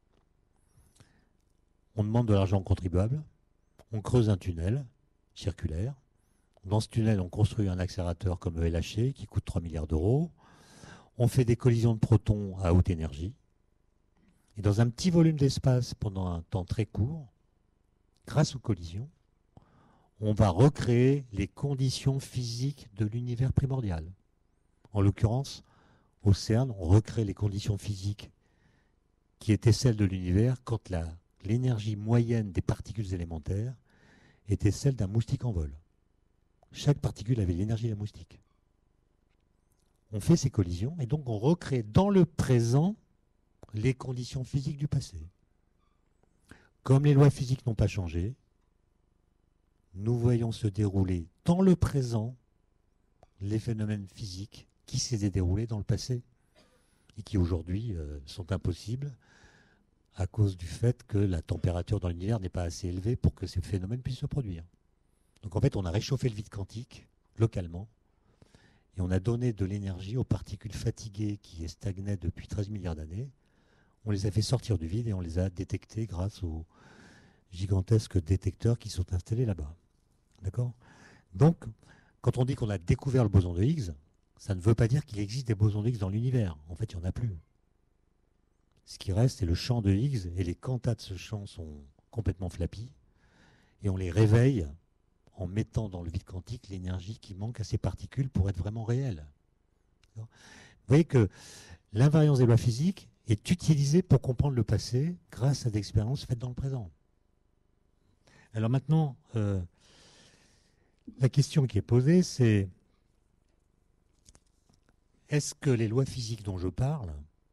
On demande de l'argent aux contribuables, on creuse un tunnel circulaire. Dans ce tunnel, on construit un accélérateur comme le L H C qui coûte trois milliards d'euros. On fait des collisions de protons à haute énergie. Et dans un petit volume d'espace, pendant un temps très court, grâce aux collisions, on va recréer les conditions physiques de l'univers primordial. En l'occurrence, au CERN, on recrée les conditions physiques qui étaient celles de l'univers quand la, l'énergie moyenne des particules élémentaires était celle d'un moustique en vol. Chaque particule avait l'énergie d'un moustique. On fait ces collisions et donc on recrée dans le présent les conditions physiques du passé. Comme les lois physiques n'ont pas changé, nous voyons se dérouler dans le présent les phénomènes physiques qui s'étaient déroulés dans le passé et qui aujourd'hui euh, sont impossibles à cause du fait que la température dans l'univers n'est pas assez élevée pour que ces phénomènes puissent se produire. Donc en fait, on a réchauffé le vide quantique localement et on a donné de l'énergie aux particules fatiguées qui stagnaient depuis treize milliards d'années. On les a fait sortir du vide et on les a détectées grâce aux gigantesques détecteurs qui sont installés là-bas. D'accord ? Donc, quand on dit qu'on a découvert le boson de Higgs, ça ne veut pas dire qu'il existe des bosons de Higgs dans l'univers. En fait, il n'y en a plus. Ce qui reste, c'est le champ de Higgs, et les quantas de ce champ sont complètement flappis, et on les réveille en mettant dans le vide quantique l'énergie qui manque à ces particules pour être vraiment réelles. Vous voyez que l'invariance des lois physiques est utilisée pour comprendre le passé grâce à des expériences faites dans le présent. Alors maintenant, euh, la question qui est posée, c'est est-ce que les lois physiques dont je parle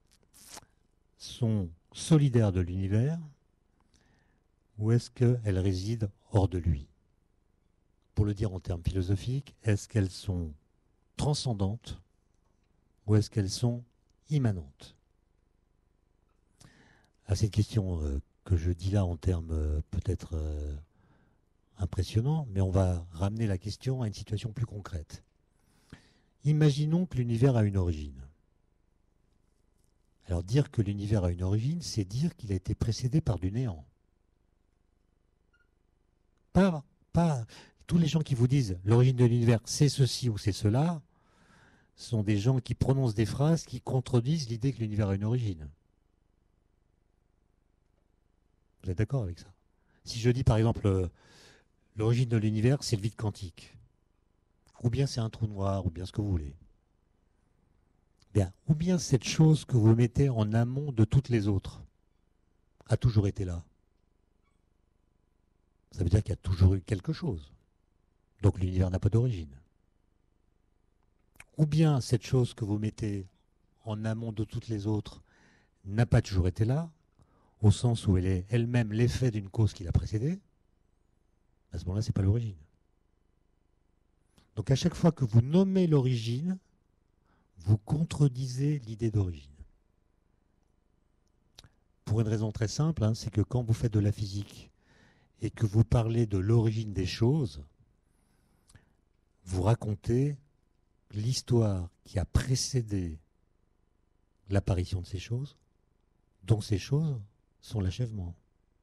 sont solidaires de l'univers ou est-ce qu'elles résident hors de lui? Pour le dire en termes philosophiques, est-ce qu'elles sont transcendantes ou est-ce qu'elles sont immanentes? À cette question euh, que je dis là en termes euh, peut-être euh, impressionnants, mais on va ramener la question à une situation plus concrète. Imaginons que l'univers a une origine. Alors dire que l'univers a une origine, c'est dire qu'il a été précédé par du néant. Pas, pas tous les gens qui vous disent l'origine de l'univers c'est ceci ou c'est cela, sont des gens qui prononcent des phrases qui contredisent l'idée que l'univers a une origine. Vous êtes d'accord avec ça? Si je dis par exemple euh, l'origine de l'univers c'est le vide quantique, ou bien c'est un trou noir, ou bien ce que vous voulez. Bien, ou bien cette chose que vous mettez en amont de toutes les autres a toujours été là. Ça veut dire qu'il y a toujours eu quelque chose. Donc l'univers n'a pas d'origine. Ou bien cette chose que vous mettez en amont de toutes les autres n'a pas toujours été là, au sens où elle est elle-même l'effet d'une cause qui l'a précédée. À ce moment-là, ce n'est pas l'origine. Donc à chaque fois que vous nommez l'origine, vous contredisez l'idée d'origine. Pour une raison très simple, hein, c'est que quand vous faites de la physique et que vous parlez de l'origine des choses, vous racontez l'histoire qui a précédé l'apparition de ces choses, dont ces choses sont l'achèvement.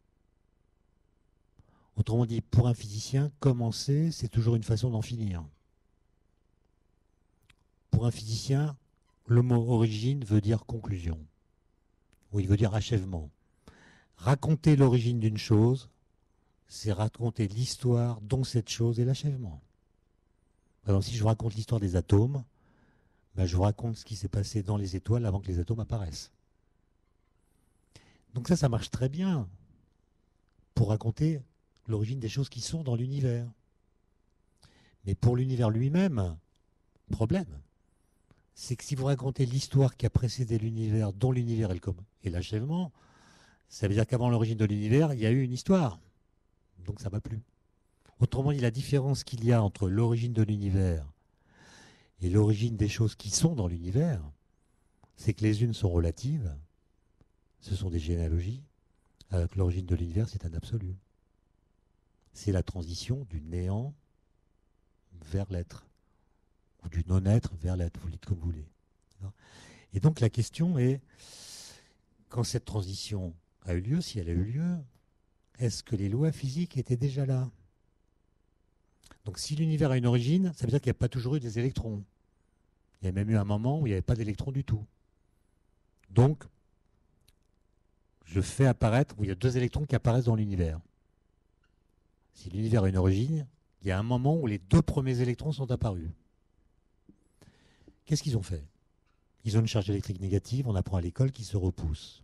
Autrement dit, pour un physicien, commencer, c'est toujours une façon d'en finir. Pour un physicien, le mot origine veut dire conclusion, ou il veut dire achèvement. Raconter l'origine d'une chose, c'est raconter l'histoire dont cette chose est l'achèvement. Par exemple, si je vous raconte l'histoire des atomes, ben je vous raconte ce qui s'est passé dans les étoiles avant que les atomes apparaissent. Donc ça, ça marche très bien pour raconter l'origine des choses qui sont dans l'univers. Mais pour l'univers lui-même, problème, c'est que si vous racontez l'histoire qui a précédé l'univers, dont l'univers est, est l'achèvement, ça veut dire qu'avant l'origine de l'univers, il y a eu une histoire. Donc ça ne va plus. Autrement dit, la différence qu'il y a entre l'origine de l'univers et l'origine des choses qui sont dans l'univers, c'est que les unes sont relatives, ce sont des généalogies, alors que l'origine de l'univers, c'est un absolu. C'est la transition du néant vers l'être, ou du non-être vers l'être, vous le dites comme vous voulez. Et donc la question est, quand cette transition a eu lieu, si elle a eu lieu, est-ce que les lois physiques étaient déjà là? Donc si l'univers a une origine, ça veut dire qu'il n'y a pas toujours eu des électrons. Il y a même eu un moment où il n'y avait pas d'électrons du tout. Donc, je fais apparaître, où il y a deux électrons qui apparaissent dans l'univers. Si l'univers a une origine, il y a un moment où les deux premiers électrons sont apparus. Qu'est-ce qu'ils ont fait? Ils ont une charge électrique négative, on apprend à l'école, qui se repousse.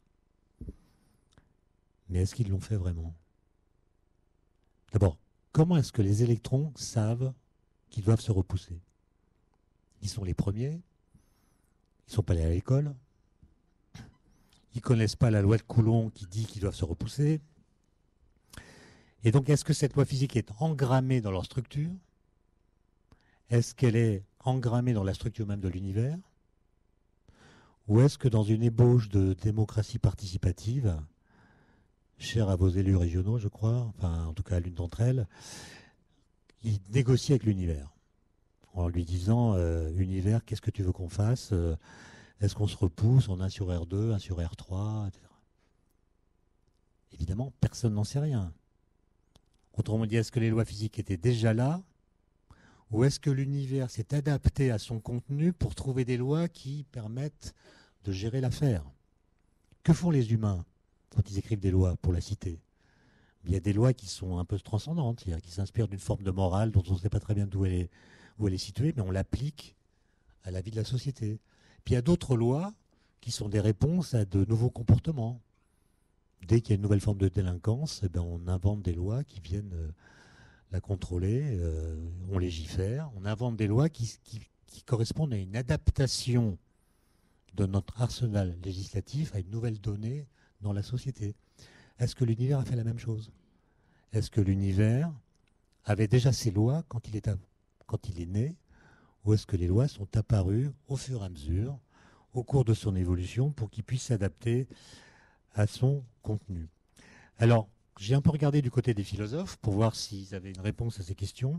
Mais est-ce qu'ils l'ont fait vraiment? D'abord, comment est-ce que les électrons savent qu'ils doivent se repousser? Ils sont les premiers, ils ne sont pas allés à l'école, ils ne connaissent pas la loi de Coulomb qui dit qu'ils doivent se repousser. Et donc, est-ce que cette loi physique est engrammée dans leur structure? Est-ce qu'elle est engrammée dans la structure même de l'univers? Ou est-ce que dans une ébauche de démocratie participative, chère à vos élus régionaux, je crois, enfin en tout cas à l'une d'entre elles, ils négocient avec l'univers en lui disant euh, univers, qu'est-ce que tu veux qu'on fasse? euh, Est-ce qu'on se repousse en un sur R deux, un sur R trois, et cetera. Évidemment, personne n'en sait rien. Autrement dit, est-ce que les lois physiques étaient déjà là? Ou est-ce que l'univers s'est adapté à son contenu pour trouver des lois qui permettent de gérer l'affaire? Que font les humains quand ils écrivent des lois pour la cité? Il y a des lois qui sont un peu transcendantes, c'est-à-dire qui s'inspirent d'une forme de morale dont on ne sait pas très bien d'où elle est, où elle est située, mais on l'applique à la vie de la société. Puis il y a d'autres lois qui sont des réponses à de nouveaux comportements. Dès qu'il y a une nouvelle forme de délinquance, eh ben on invente des lois qui viennent euh, la contrôler, euh, on légifère, on invente des lois qui, qui, qui correspondent à une adaptation de notre arsenal législatif à une nouvelle donnée dans la société. Est-ce que l'univers a fait la même chose? Est-ce que l'univers avait déjà ses lois quand il est, à, quand il est né? Ou est-ce que les lois sont apparues au fur et à mesure, au cours de son évolution, pour qu'il puisse s'adapter à son contenu? Alors, j'ai un peu regardé du côté des philosophes pour voir s'ils avaient une réponse à ces questions.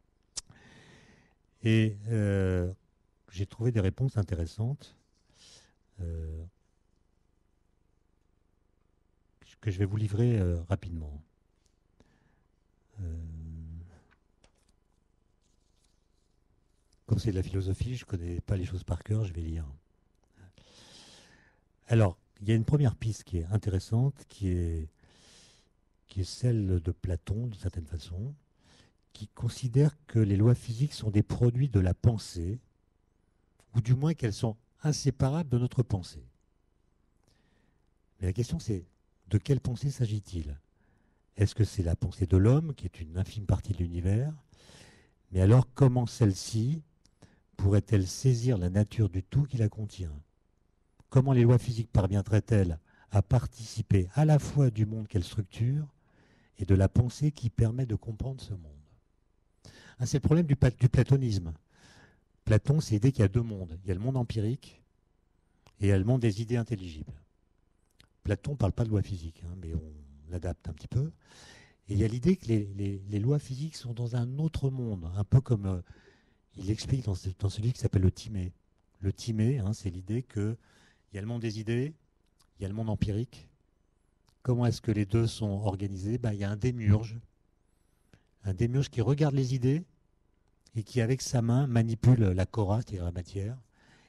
Et euh, j'ai trouvé des réponses intéressantes euh, que je vais vous livrer euh, rapidement. Euh, comme c'est de la philosophie, je ne connais pas les choses par cœur, je vais lire. Alors, il y a une première piste qui est intéressante, qui est, qui est celle de Platon, d'une certaine façon, qui considère que les lois physiques sont des produits de la pensée, ou du moins qu'elles sont inséparables de notre pensée. Mais la question c'est, de quelle pensée s'agit-il? Est-ce que c'est la pensée de l'homme, qui est une infime partie de l'univers? Mais alors, comment celle-ci pourrait-elle saisir la nature du tout qui la contient? Comment les lois physiques parviendraient-elles à participer à la fois du monde qu'elles structurent et de la pensée qui permet de comprendre ce monde? Ah, c'est le problème du, du platonisme. Platon, c'est l'idée qu'il y a deux mondes. Il y a le monde empirique et il y a le monde des idées intelligibles. Platon ne parle pas de lois physiques, hein, mais on l'adapte un petit peu. Et il y a l'idée que les, les, les lois physiques sont dans un autre monde, un peu comme euh, il explique dans ce, dans ce livre qui s'appelle le Timée. Le Timée, hein, c'est l'idée qu'il y a le monde des idées, il y a le monde empirique. Comment est-ce que les deux sont organisés? Ben, il y a un démiurge, un démiurge qui regarde les idées et qui, avec sa main, manipule la cora, c'est-à-dire la matière,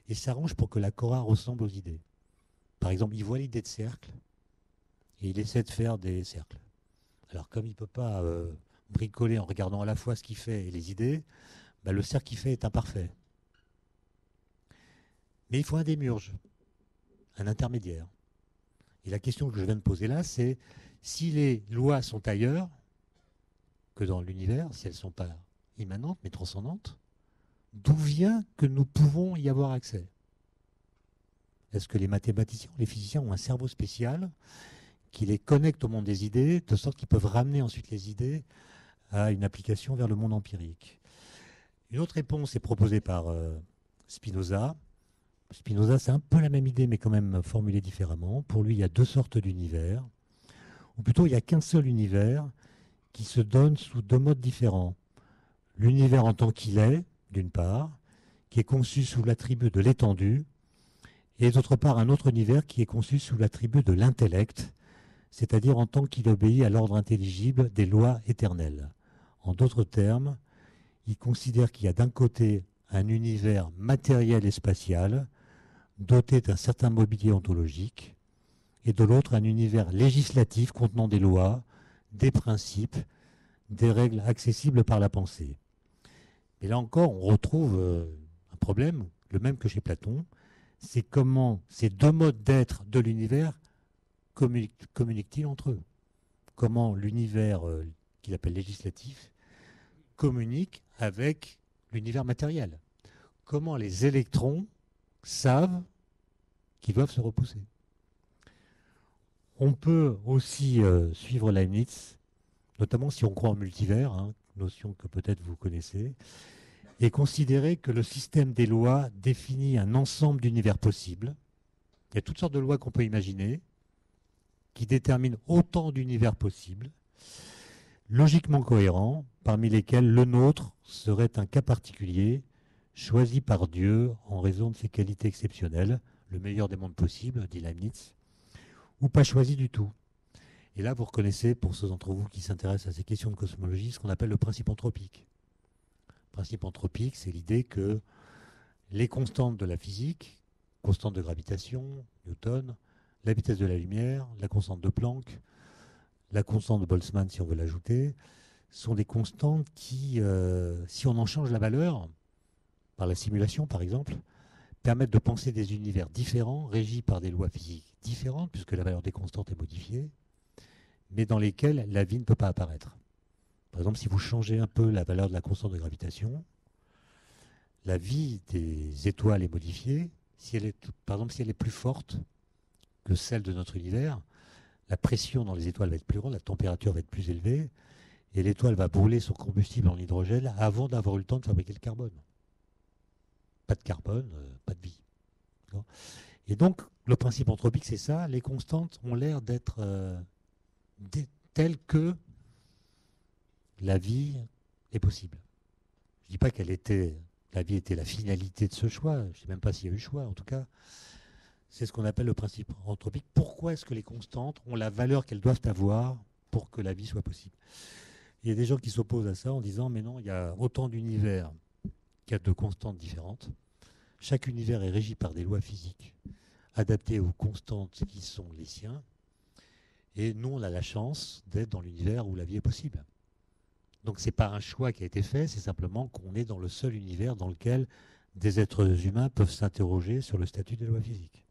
et s'arrange pour que la cora ressemble aux idées. Par exemple, il voit l'idée de cercle et il essaie de faire des cercles. Alors comme il ne peut pas euh, bricoler en regardant à la fois ce qu'il fait et les idées, bah, le cercle qu'il fait est imparfait. Mais il faut un démiurge, un intermédiaire. Et la question que je viens de poser là, c'est si les lois sont ailleurs que dans l'univers, si elles ne sont pas immanentes mais transcendantes, d'où vient que nous pouvons y avoir accès? Est-ce que les mathématiciens, les physiciens ont un cerveau spécial qui les connecte au monde des idées, de sorte qu'ils peuvent ramener ensuite les idées à une application vers le monde empirique? Une autre réponse est proposée par euh, Spinoza. Spinoza, c'est un peu la même idée, mais quand même formulée différemment. Pour lui, il y a deux sortes d'univers, ou plutôt il n'y a qu'un seul univers qui se donne sous deux modes différents. L'univers en tant qu'il est, d'une part, qui est conçu sous l'attribut de l'étendue, et d'autre part un autre univers qui est conçu sous l'attribut de l'intellect, c'est-à-dire en tant qu'il obéit à l'ordre intelligible des lois éternelles. En d'autres termes, il considère qu'il y a d'un côté un univers matériel et spatial, doté d'un certain mobilier ontologique, et de l'autre un univers législatif contenant des lois, des principes, des règles accessibles par la pensée. Mais là encore, on retrouve euh, un problème, le même que chez Platon, c'est comment ces deux modes d'être de l'univers communiquent, communiquent-ils entre eux? Comment l'univers euh, qu'il appelle législatif communique avec l'univers matériel? Comment les électrons savent qu'ils doivent se repousser? On peut aussi euh, suivre Leibniz, notamment si on croit en multivers, hein, notion que peut-être vous connaissez, et considérer que le système des lois définit un ensemble d'univers possibles. Il y a toutes sortes de lois qu'on peut imaginer, qui déterminent autant d'univers possibles, logiquement cohérents, parmi lesquels le nôtre serait un cas particulier, choisi par Dieu en raison de ses qualités exceptionnelles, le meilleur des mondes possibles, dit Leibniz, ou pas choisi du tout. Et là, vous reconnaissez, pour ceux d'entre vous qui s'intéressent à ces questions de cosmologie, ce qu'on appelle le principe anthropique. Le principe anthropique, c'est l'idée que les constantes de la physique, constante de gravitation, Newton, la vitesse de la lumière, la constante de Planck, la constante de Boltzmann, si on veut l'ajouter, sont des constantes qui, euh, si on en change la valeur, par la simulation par exemple, permettent de penser des univers différents, régis par des lois physiques différentes, puisque la valeur des constantes est modifiée, mais dans lesquelles la vie ne peut pas apparaître. Par exemple, si vous changez un peu la valeur de la constante de gravitation, la vie des étoiles est modifiée. Si elle est, par exemple, si elle est plus forte que celle de notre univers, la pression dans les étoiles va être plus grande, la température va être plus élevée, et l'étoile va brûler son combustible en hydrogène avant d'avoir eu le temps de fabriquer le carbone. Pas de carbone, euh, pas de vie. Et donc, le principe anthropique, c'est ça. Les constantes ont l'air d'être euh, telles que la vie est possible. Je ne dis pas qu'elle était, la vie était la finalité de ce choix. Je ne sais même pas s'il y a eu choix. En tout cas, c'est ce qu'on appelle le principe anthropique. Pourquoi est-ce que les constantes ont la valeur qu'elles doivent avoir pour que la vie soit possible? Il y a des gens qui s'opposent à ça en disant, mais non, il y a autant d'univers qu'il y a de constantes différentes. Chaque univers est régi par des lois physiques adaptées aux constantes qui sont les siens. Et nous, on a la chance d'être dans l'univers où la vie est possible. Donc ce n'est pas un choix qui a été fait, c'est simplement qu'on est dans le seul univers dans lequel des êtres humains peuvent s'interroger sur le statut des lois physiques.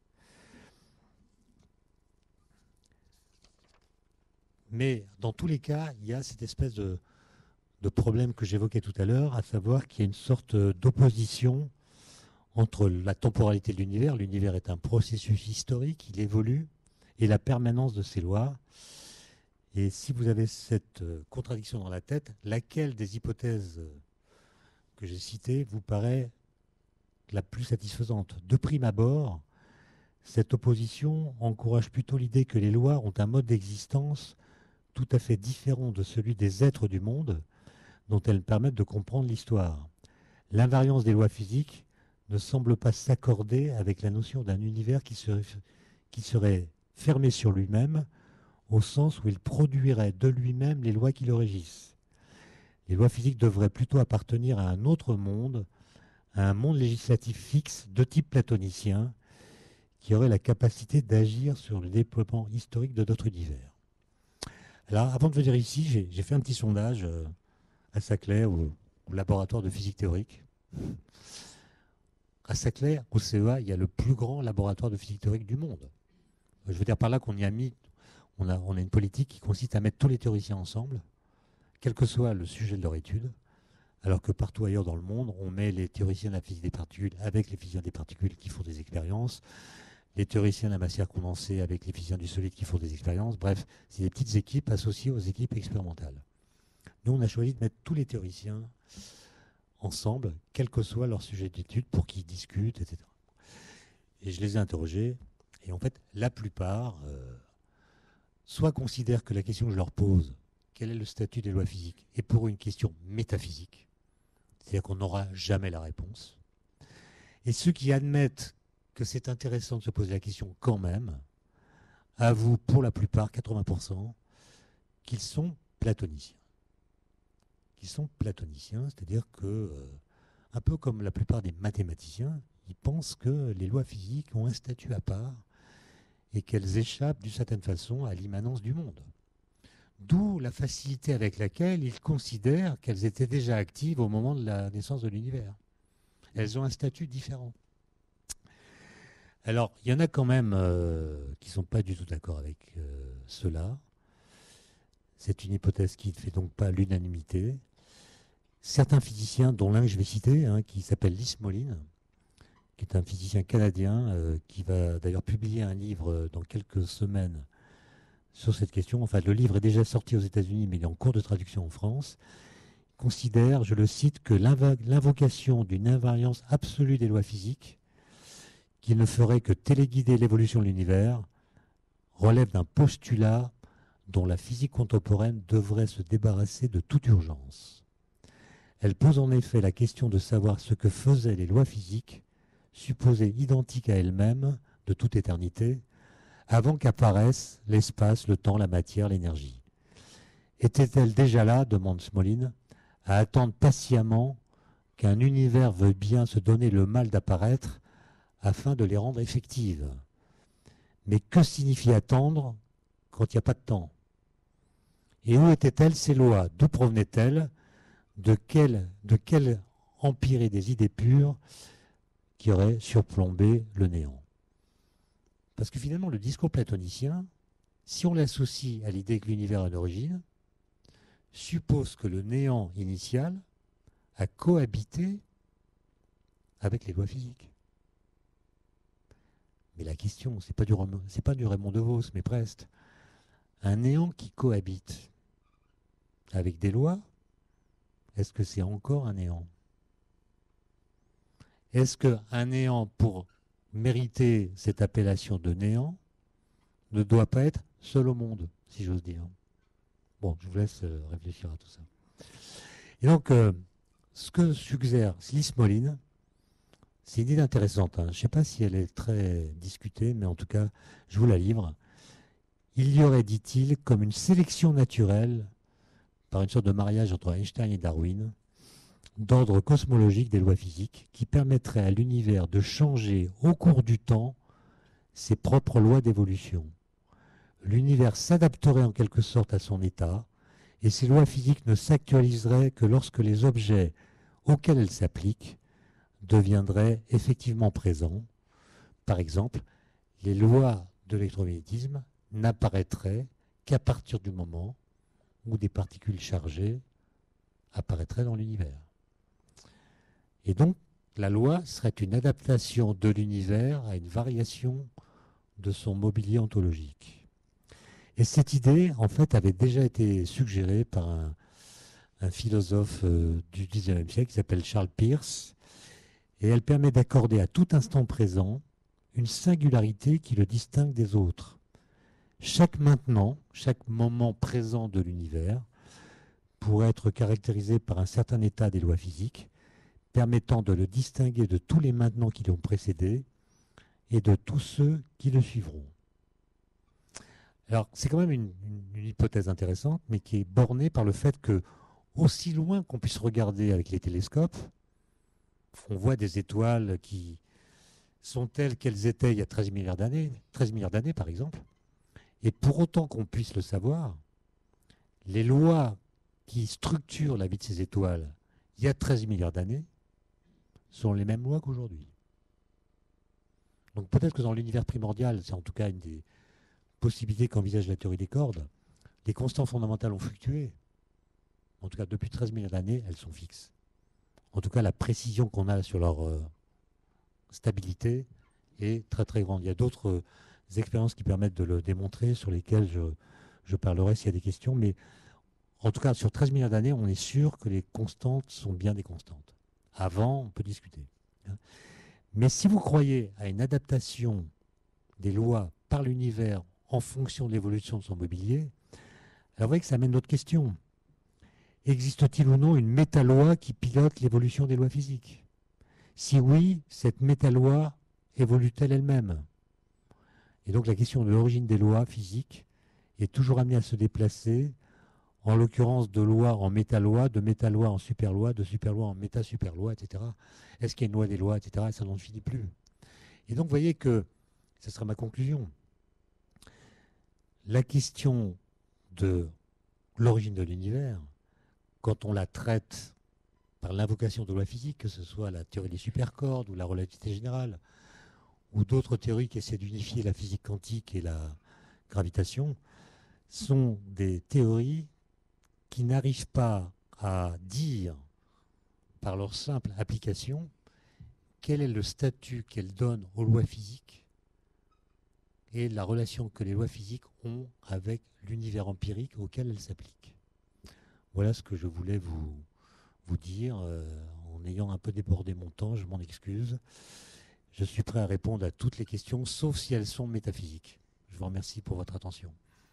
Mais dans tous les cas, il y a cette espèce de, de problème que j'évoquais tout à l'heure, à savoir qu'il y a une sorte d'opposition entre la temporalité de l'univers, l'univers est un processus historique, il évolue, et la permanence de ces lois. Et si vous avez cette contradiction dans la tête, laquelle des hypothèses que j'ai citées vous paraît la plus satisfaisante? De prime abord, cette opposition encourage plutôt l'idée que les lois ont un mode d'existence tout à fait différent de celui des êtres du monde dont elles permettent de comprendre l'histoire. L'invariance des lois physiques ne semble pas s'accorder avec la notion d'un univers qui serait, qui serait fermé sur lui-même, au sens où il produirait de lui-même les lois qui le régissent. Les lois physiques devraient plutôt appartenir à un autre monde, à un monde législatif fixe de type platonicien qui aurait la capacité d'agir sur le développement historique de notre univers. Alors, avant de venir ici, j'ai, j'ai fait un petit sondage euh, à Saclay, au, au laboratoire de physique théorique. À Saclay, au C E A, il y a le plus grand laboratoire de physique théorique du monde. Je veux dire par là qu'on y a mis, on a, on a une politique qui consiste à mettre tous les théoriciens ensemble, quel que soit le sujet de leur étude, alors que partout ailleurs dans le monde, on met les théoriciens de la physique des particules avec les physiciens des particules qui font des expériences, les théoriciens de la matière condensée avec les physiciens du solide qui font des expériences. Bref, c'est des petites équipes associées aux équipes expérimentales. Nous, on a choisi de mettre tous les théoriciens ensemble, quel que soit leur sujet d'étude, pour qu'ils discutent, et cetera. Et je les ai interrogés, et en fait, la plupart, euh, soit considèrent que la question que je leur pose, quel est le statut des lois physiques, est pour une question métaphysique, c'est-à-dire qu'on n'aura jamais la réponse. Et ceux qui admettent que c'est intéressant de se poser la question quand même, avouent pour la plupart, quatre-vingts pour cent, qu'ils sont platoniciens. Qu'ils sont platoniciens, c'est-à-dire que, euh, un peu comme la plupart des mathématiciens, ils pensent que les lois physiques ont un statut à part et qu'elles échappent d'une certaine façon à l'immanence du monde. D'où la facilité avec laquelle ils considèrent qu'elles étaient déjà actives au moment de la naissance de l'univers. Elles ont un statut différent. Alors, il y en a quand même euh, qui ne sont pas du tout d'accord avec euh, cela. C'est une hypothèse qui ne fait donc pas l'unanimité. Certains physiciens, dont l'un que je vais citer, hein, qui s'appelle Lee Smolin, qui est un physicien canadien, euh, qui va d'ailleurs publier un livre dans quelques semaines sur cette question. Enfin, le livre est déjà sorti aux États-Unis, mais il est en cours de traduction en France. Il considère, je le cite, que l'invo- l'invocation d'une invariance absolue des lois physiques, qui ne ferait que téléguider l'évolution de l'univers, relève d'un postulat dont la physique contemporaine devrait se débarrasser de toute urgence. Elle pose en effet la question de savoir ce que faisaient les lois physiques, supposées identiques à elles-mêmes de toute éternité, avant qu'apparaissent l'espace, le temps, la matière, l'énergie. Étaient-elles déjà là, demande Smolin, à attendre patiemment qu'un univers veuille bien se donner le mal d'apparaître afin de les rendre effectives? Mais que signifie attendre quand il n'y a pas de temps? Et où étaient-elles ces lois? D'où provenaient-elles? De quel, de quel empire des idées pures qui aurait surplombé le néant? Parce que finalement, le discours platonicien, si on l'associe à l'idée que l'univers a une origine, suppose que le néant initial a cohabité avec les lois physiques. Mais la question, c'est pas du c'est pas du Raymond DeVos, mais presque. Un néant qui cohabite avec des lois, est-ce que c'est encore un néant? Est-ce qu'un néant, pour mériter cette appellation de néant, ne doit pas être seul au monde, si j'ose dire? Bon, je vous laisse réfléchir à tout ça. Et donc, euh, ce que suggère Lee Smolin, c'est une idée intéressante. Hein. Je ne sais pas si elle est très discutée, mais en tout cas, je vous la livre. Il y aurait, dit-il, comme une sélection naturelle, par une sorte de mariage entre Einstein et Darwin, d'ordre cosmologique des lois physiques, qui permettrait à l'univers de changer au cours du temps ses propres lois d'évolution. L'univers s'adapterait en quelque sorte à son état, et ces lois physiques ne s'actualiseraient que lorsque les objets auxquels elles s'appliquent deviendraient effectivement présents. Par exemple, les lois de l'électromagnétisme n'apparaîtraient qu'à partir du moment où des particules chargées apparaîtraient dans l'univers. Et donc, la loi serait une adaptation de l'univers à une variation de son mobilier ontologique. Et cette idée, en fait, avait déjà été suggérée par un, un philosophe euh, du dix-neuvième siècle qui s'appelle Charles Peirce, et elle permet d'accorder à tout instant présent une singularité qui le distingue des autres. Chaque maintenant, chaque moment présent de l'univers pourrait être caractérisé par un certain état des lois physiques, permettant de le distinguer de tous les maintenant qui l'ont précédé et de tous ceux qui le suivront. Alors, c'est quand même une, une, une hypothèse intéressante, mais qui est bornée par le fait que, aussi loin qu'on puisse regarder avec les télescopes, on voit des étoiles qui sont telles qu'elles étaient il y a treize milliards d'années, treize milliards d'années par exemple. Et pour autant qu'on puisse le savoir, les lois qui structurent la vie de ces étoiles il y a treize milliards d'années sont les mêmes lois qu'aujourd'hui. Donc peut-être que dans l'univers primordial, c'est en tout cas une des possibilités qu'envisage la théorie des cordes, les constantes fondamentales ont fluctué. En tout cas, depuis treize milliards d'années, elles sont fixes. En tout cas, la précision qu'on a sur leur euh, stabilité est très très grande. Il y a d'autres euh, expériences qui permettent de le démontrer, sur lesquelles je, je parlerai s'il y a des questions, mais en tout cas, sur treize milliards d'années, on est sûr que les constantes sont bien des constantes. Avant, on peut discuter. Mais si vous croyez à une adaptation des lois par l'univers en fonction de l'évolution de son mobilier, alors vous voyez que ça amène d'autres questions. Existe-t-il ou non une métaloi qui pilote l'évolution des lois physiques? Si oui, cette métaloi évolue-t-elle elle-même? Et donc la question de l'origine des lois physiques est toujours amenée à se déplacer, en l'occurrence de loi en métaloi, de métaloi en superloi, de superloi en méta-superloi, et cetera. Est-ce qu'il y a une loi des lois, et cetera. Et ça n'en finit plus. Et donc vous voyez que, ce sera ma conclusion, la question de l'origine de l'univers, quand on la traite par l'invocation de lois physiques, que ce soit la théorie des supercordes ou la relativité générale, ou d'autres théories qui essaient d'unifier la physique quantique et la gravitation, sont des théories qui n'arrivent pas à dire, par leur simple application, quel est le statut qu'elles donnent aux lois physiques et la relation que les lois physiques ont avec l'univers empirique auquel elles s'appliquent. Voilà ce que je voulais vous, vous dire. Euh, en ayant un peu débordé mon temps, je m'en excuse. Je suis prêt à répondre à toutes les questions, sauf si elles sont métaphysiques. Je vous remercie pour votre attention.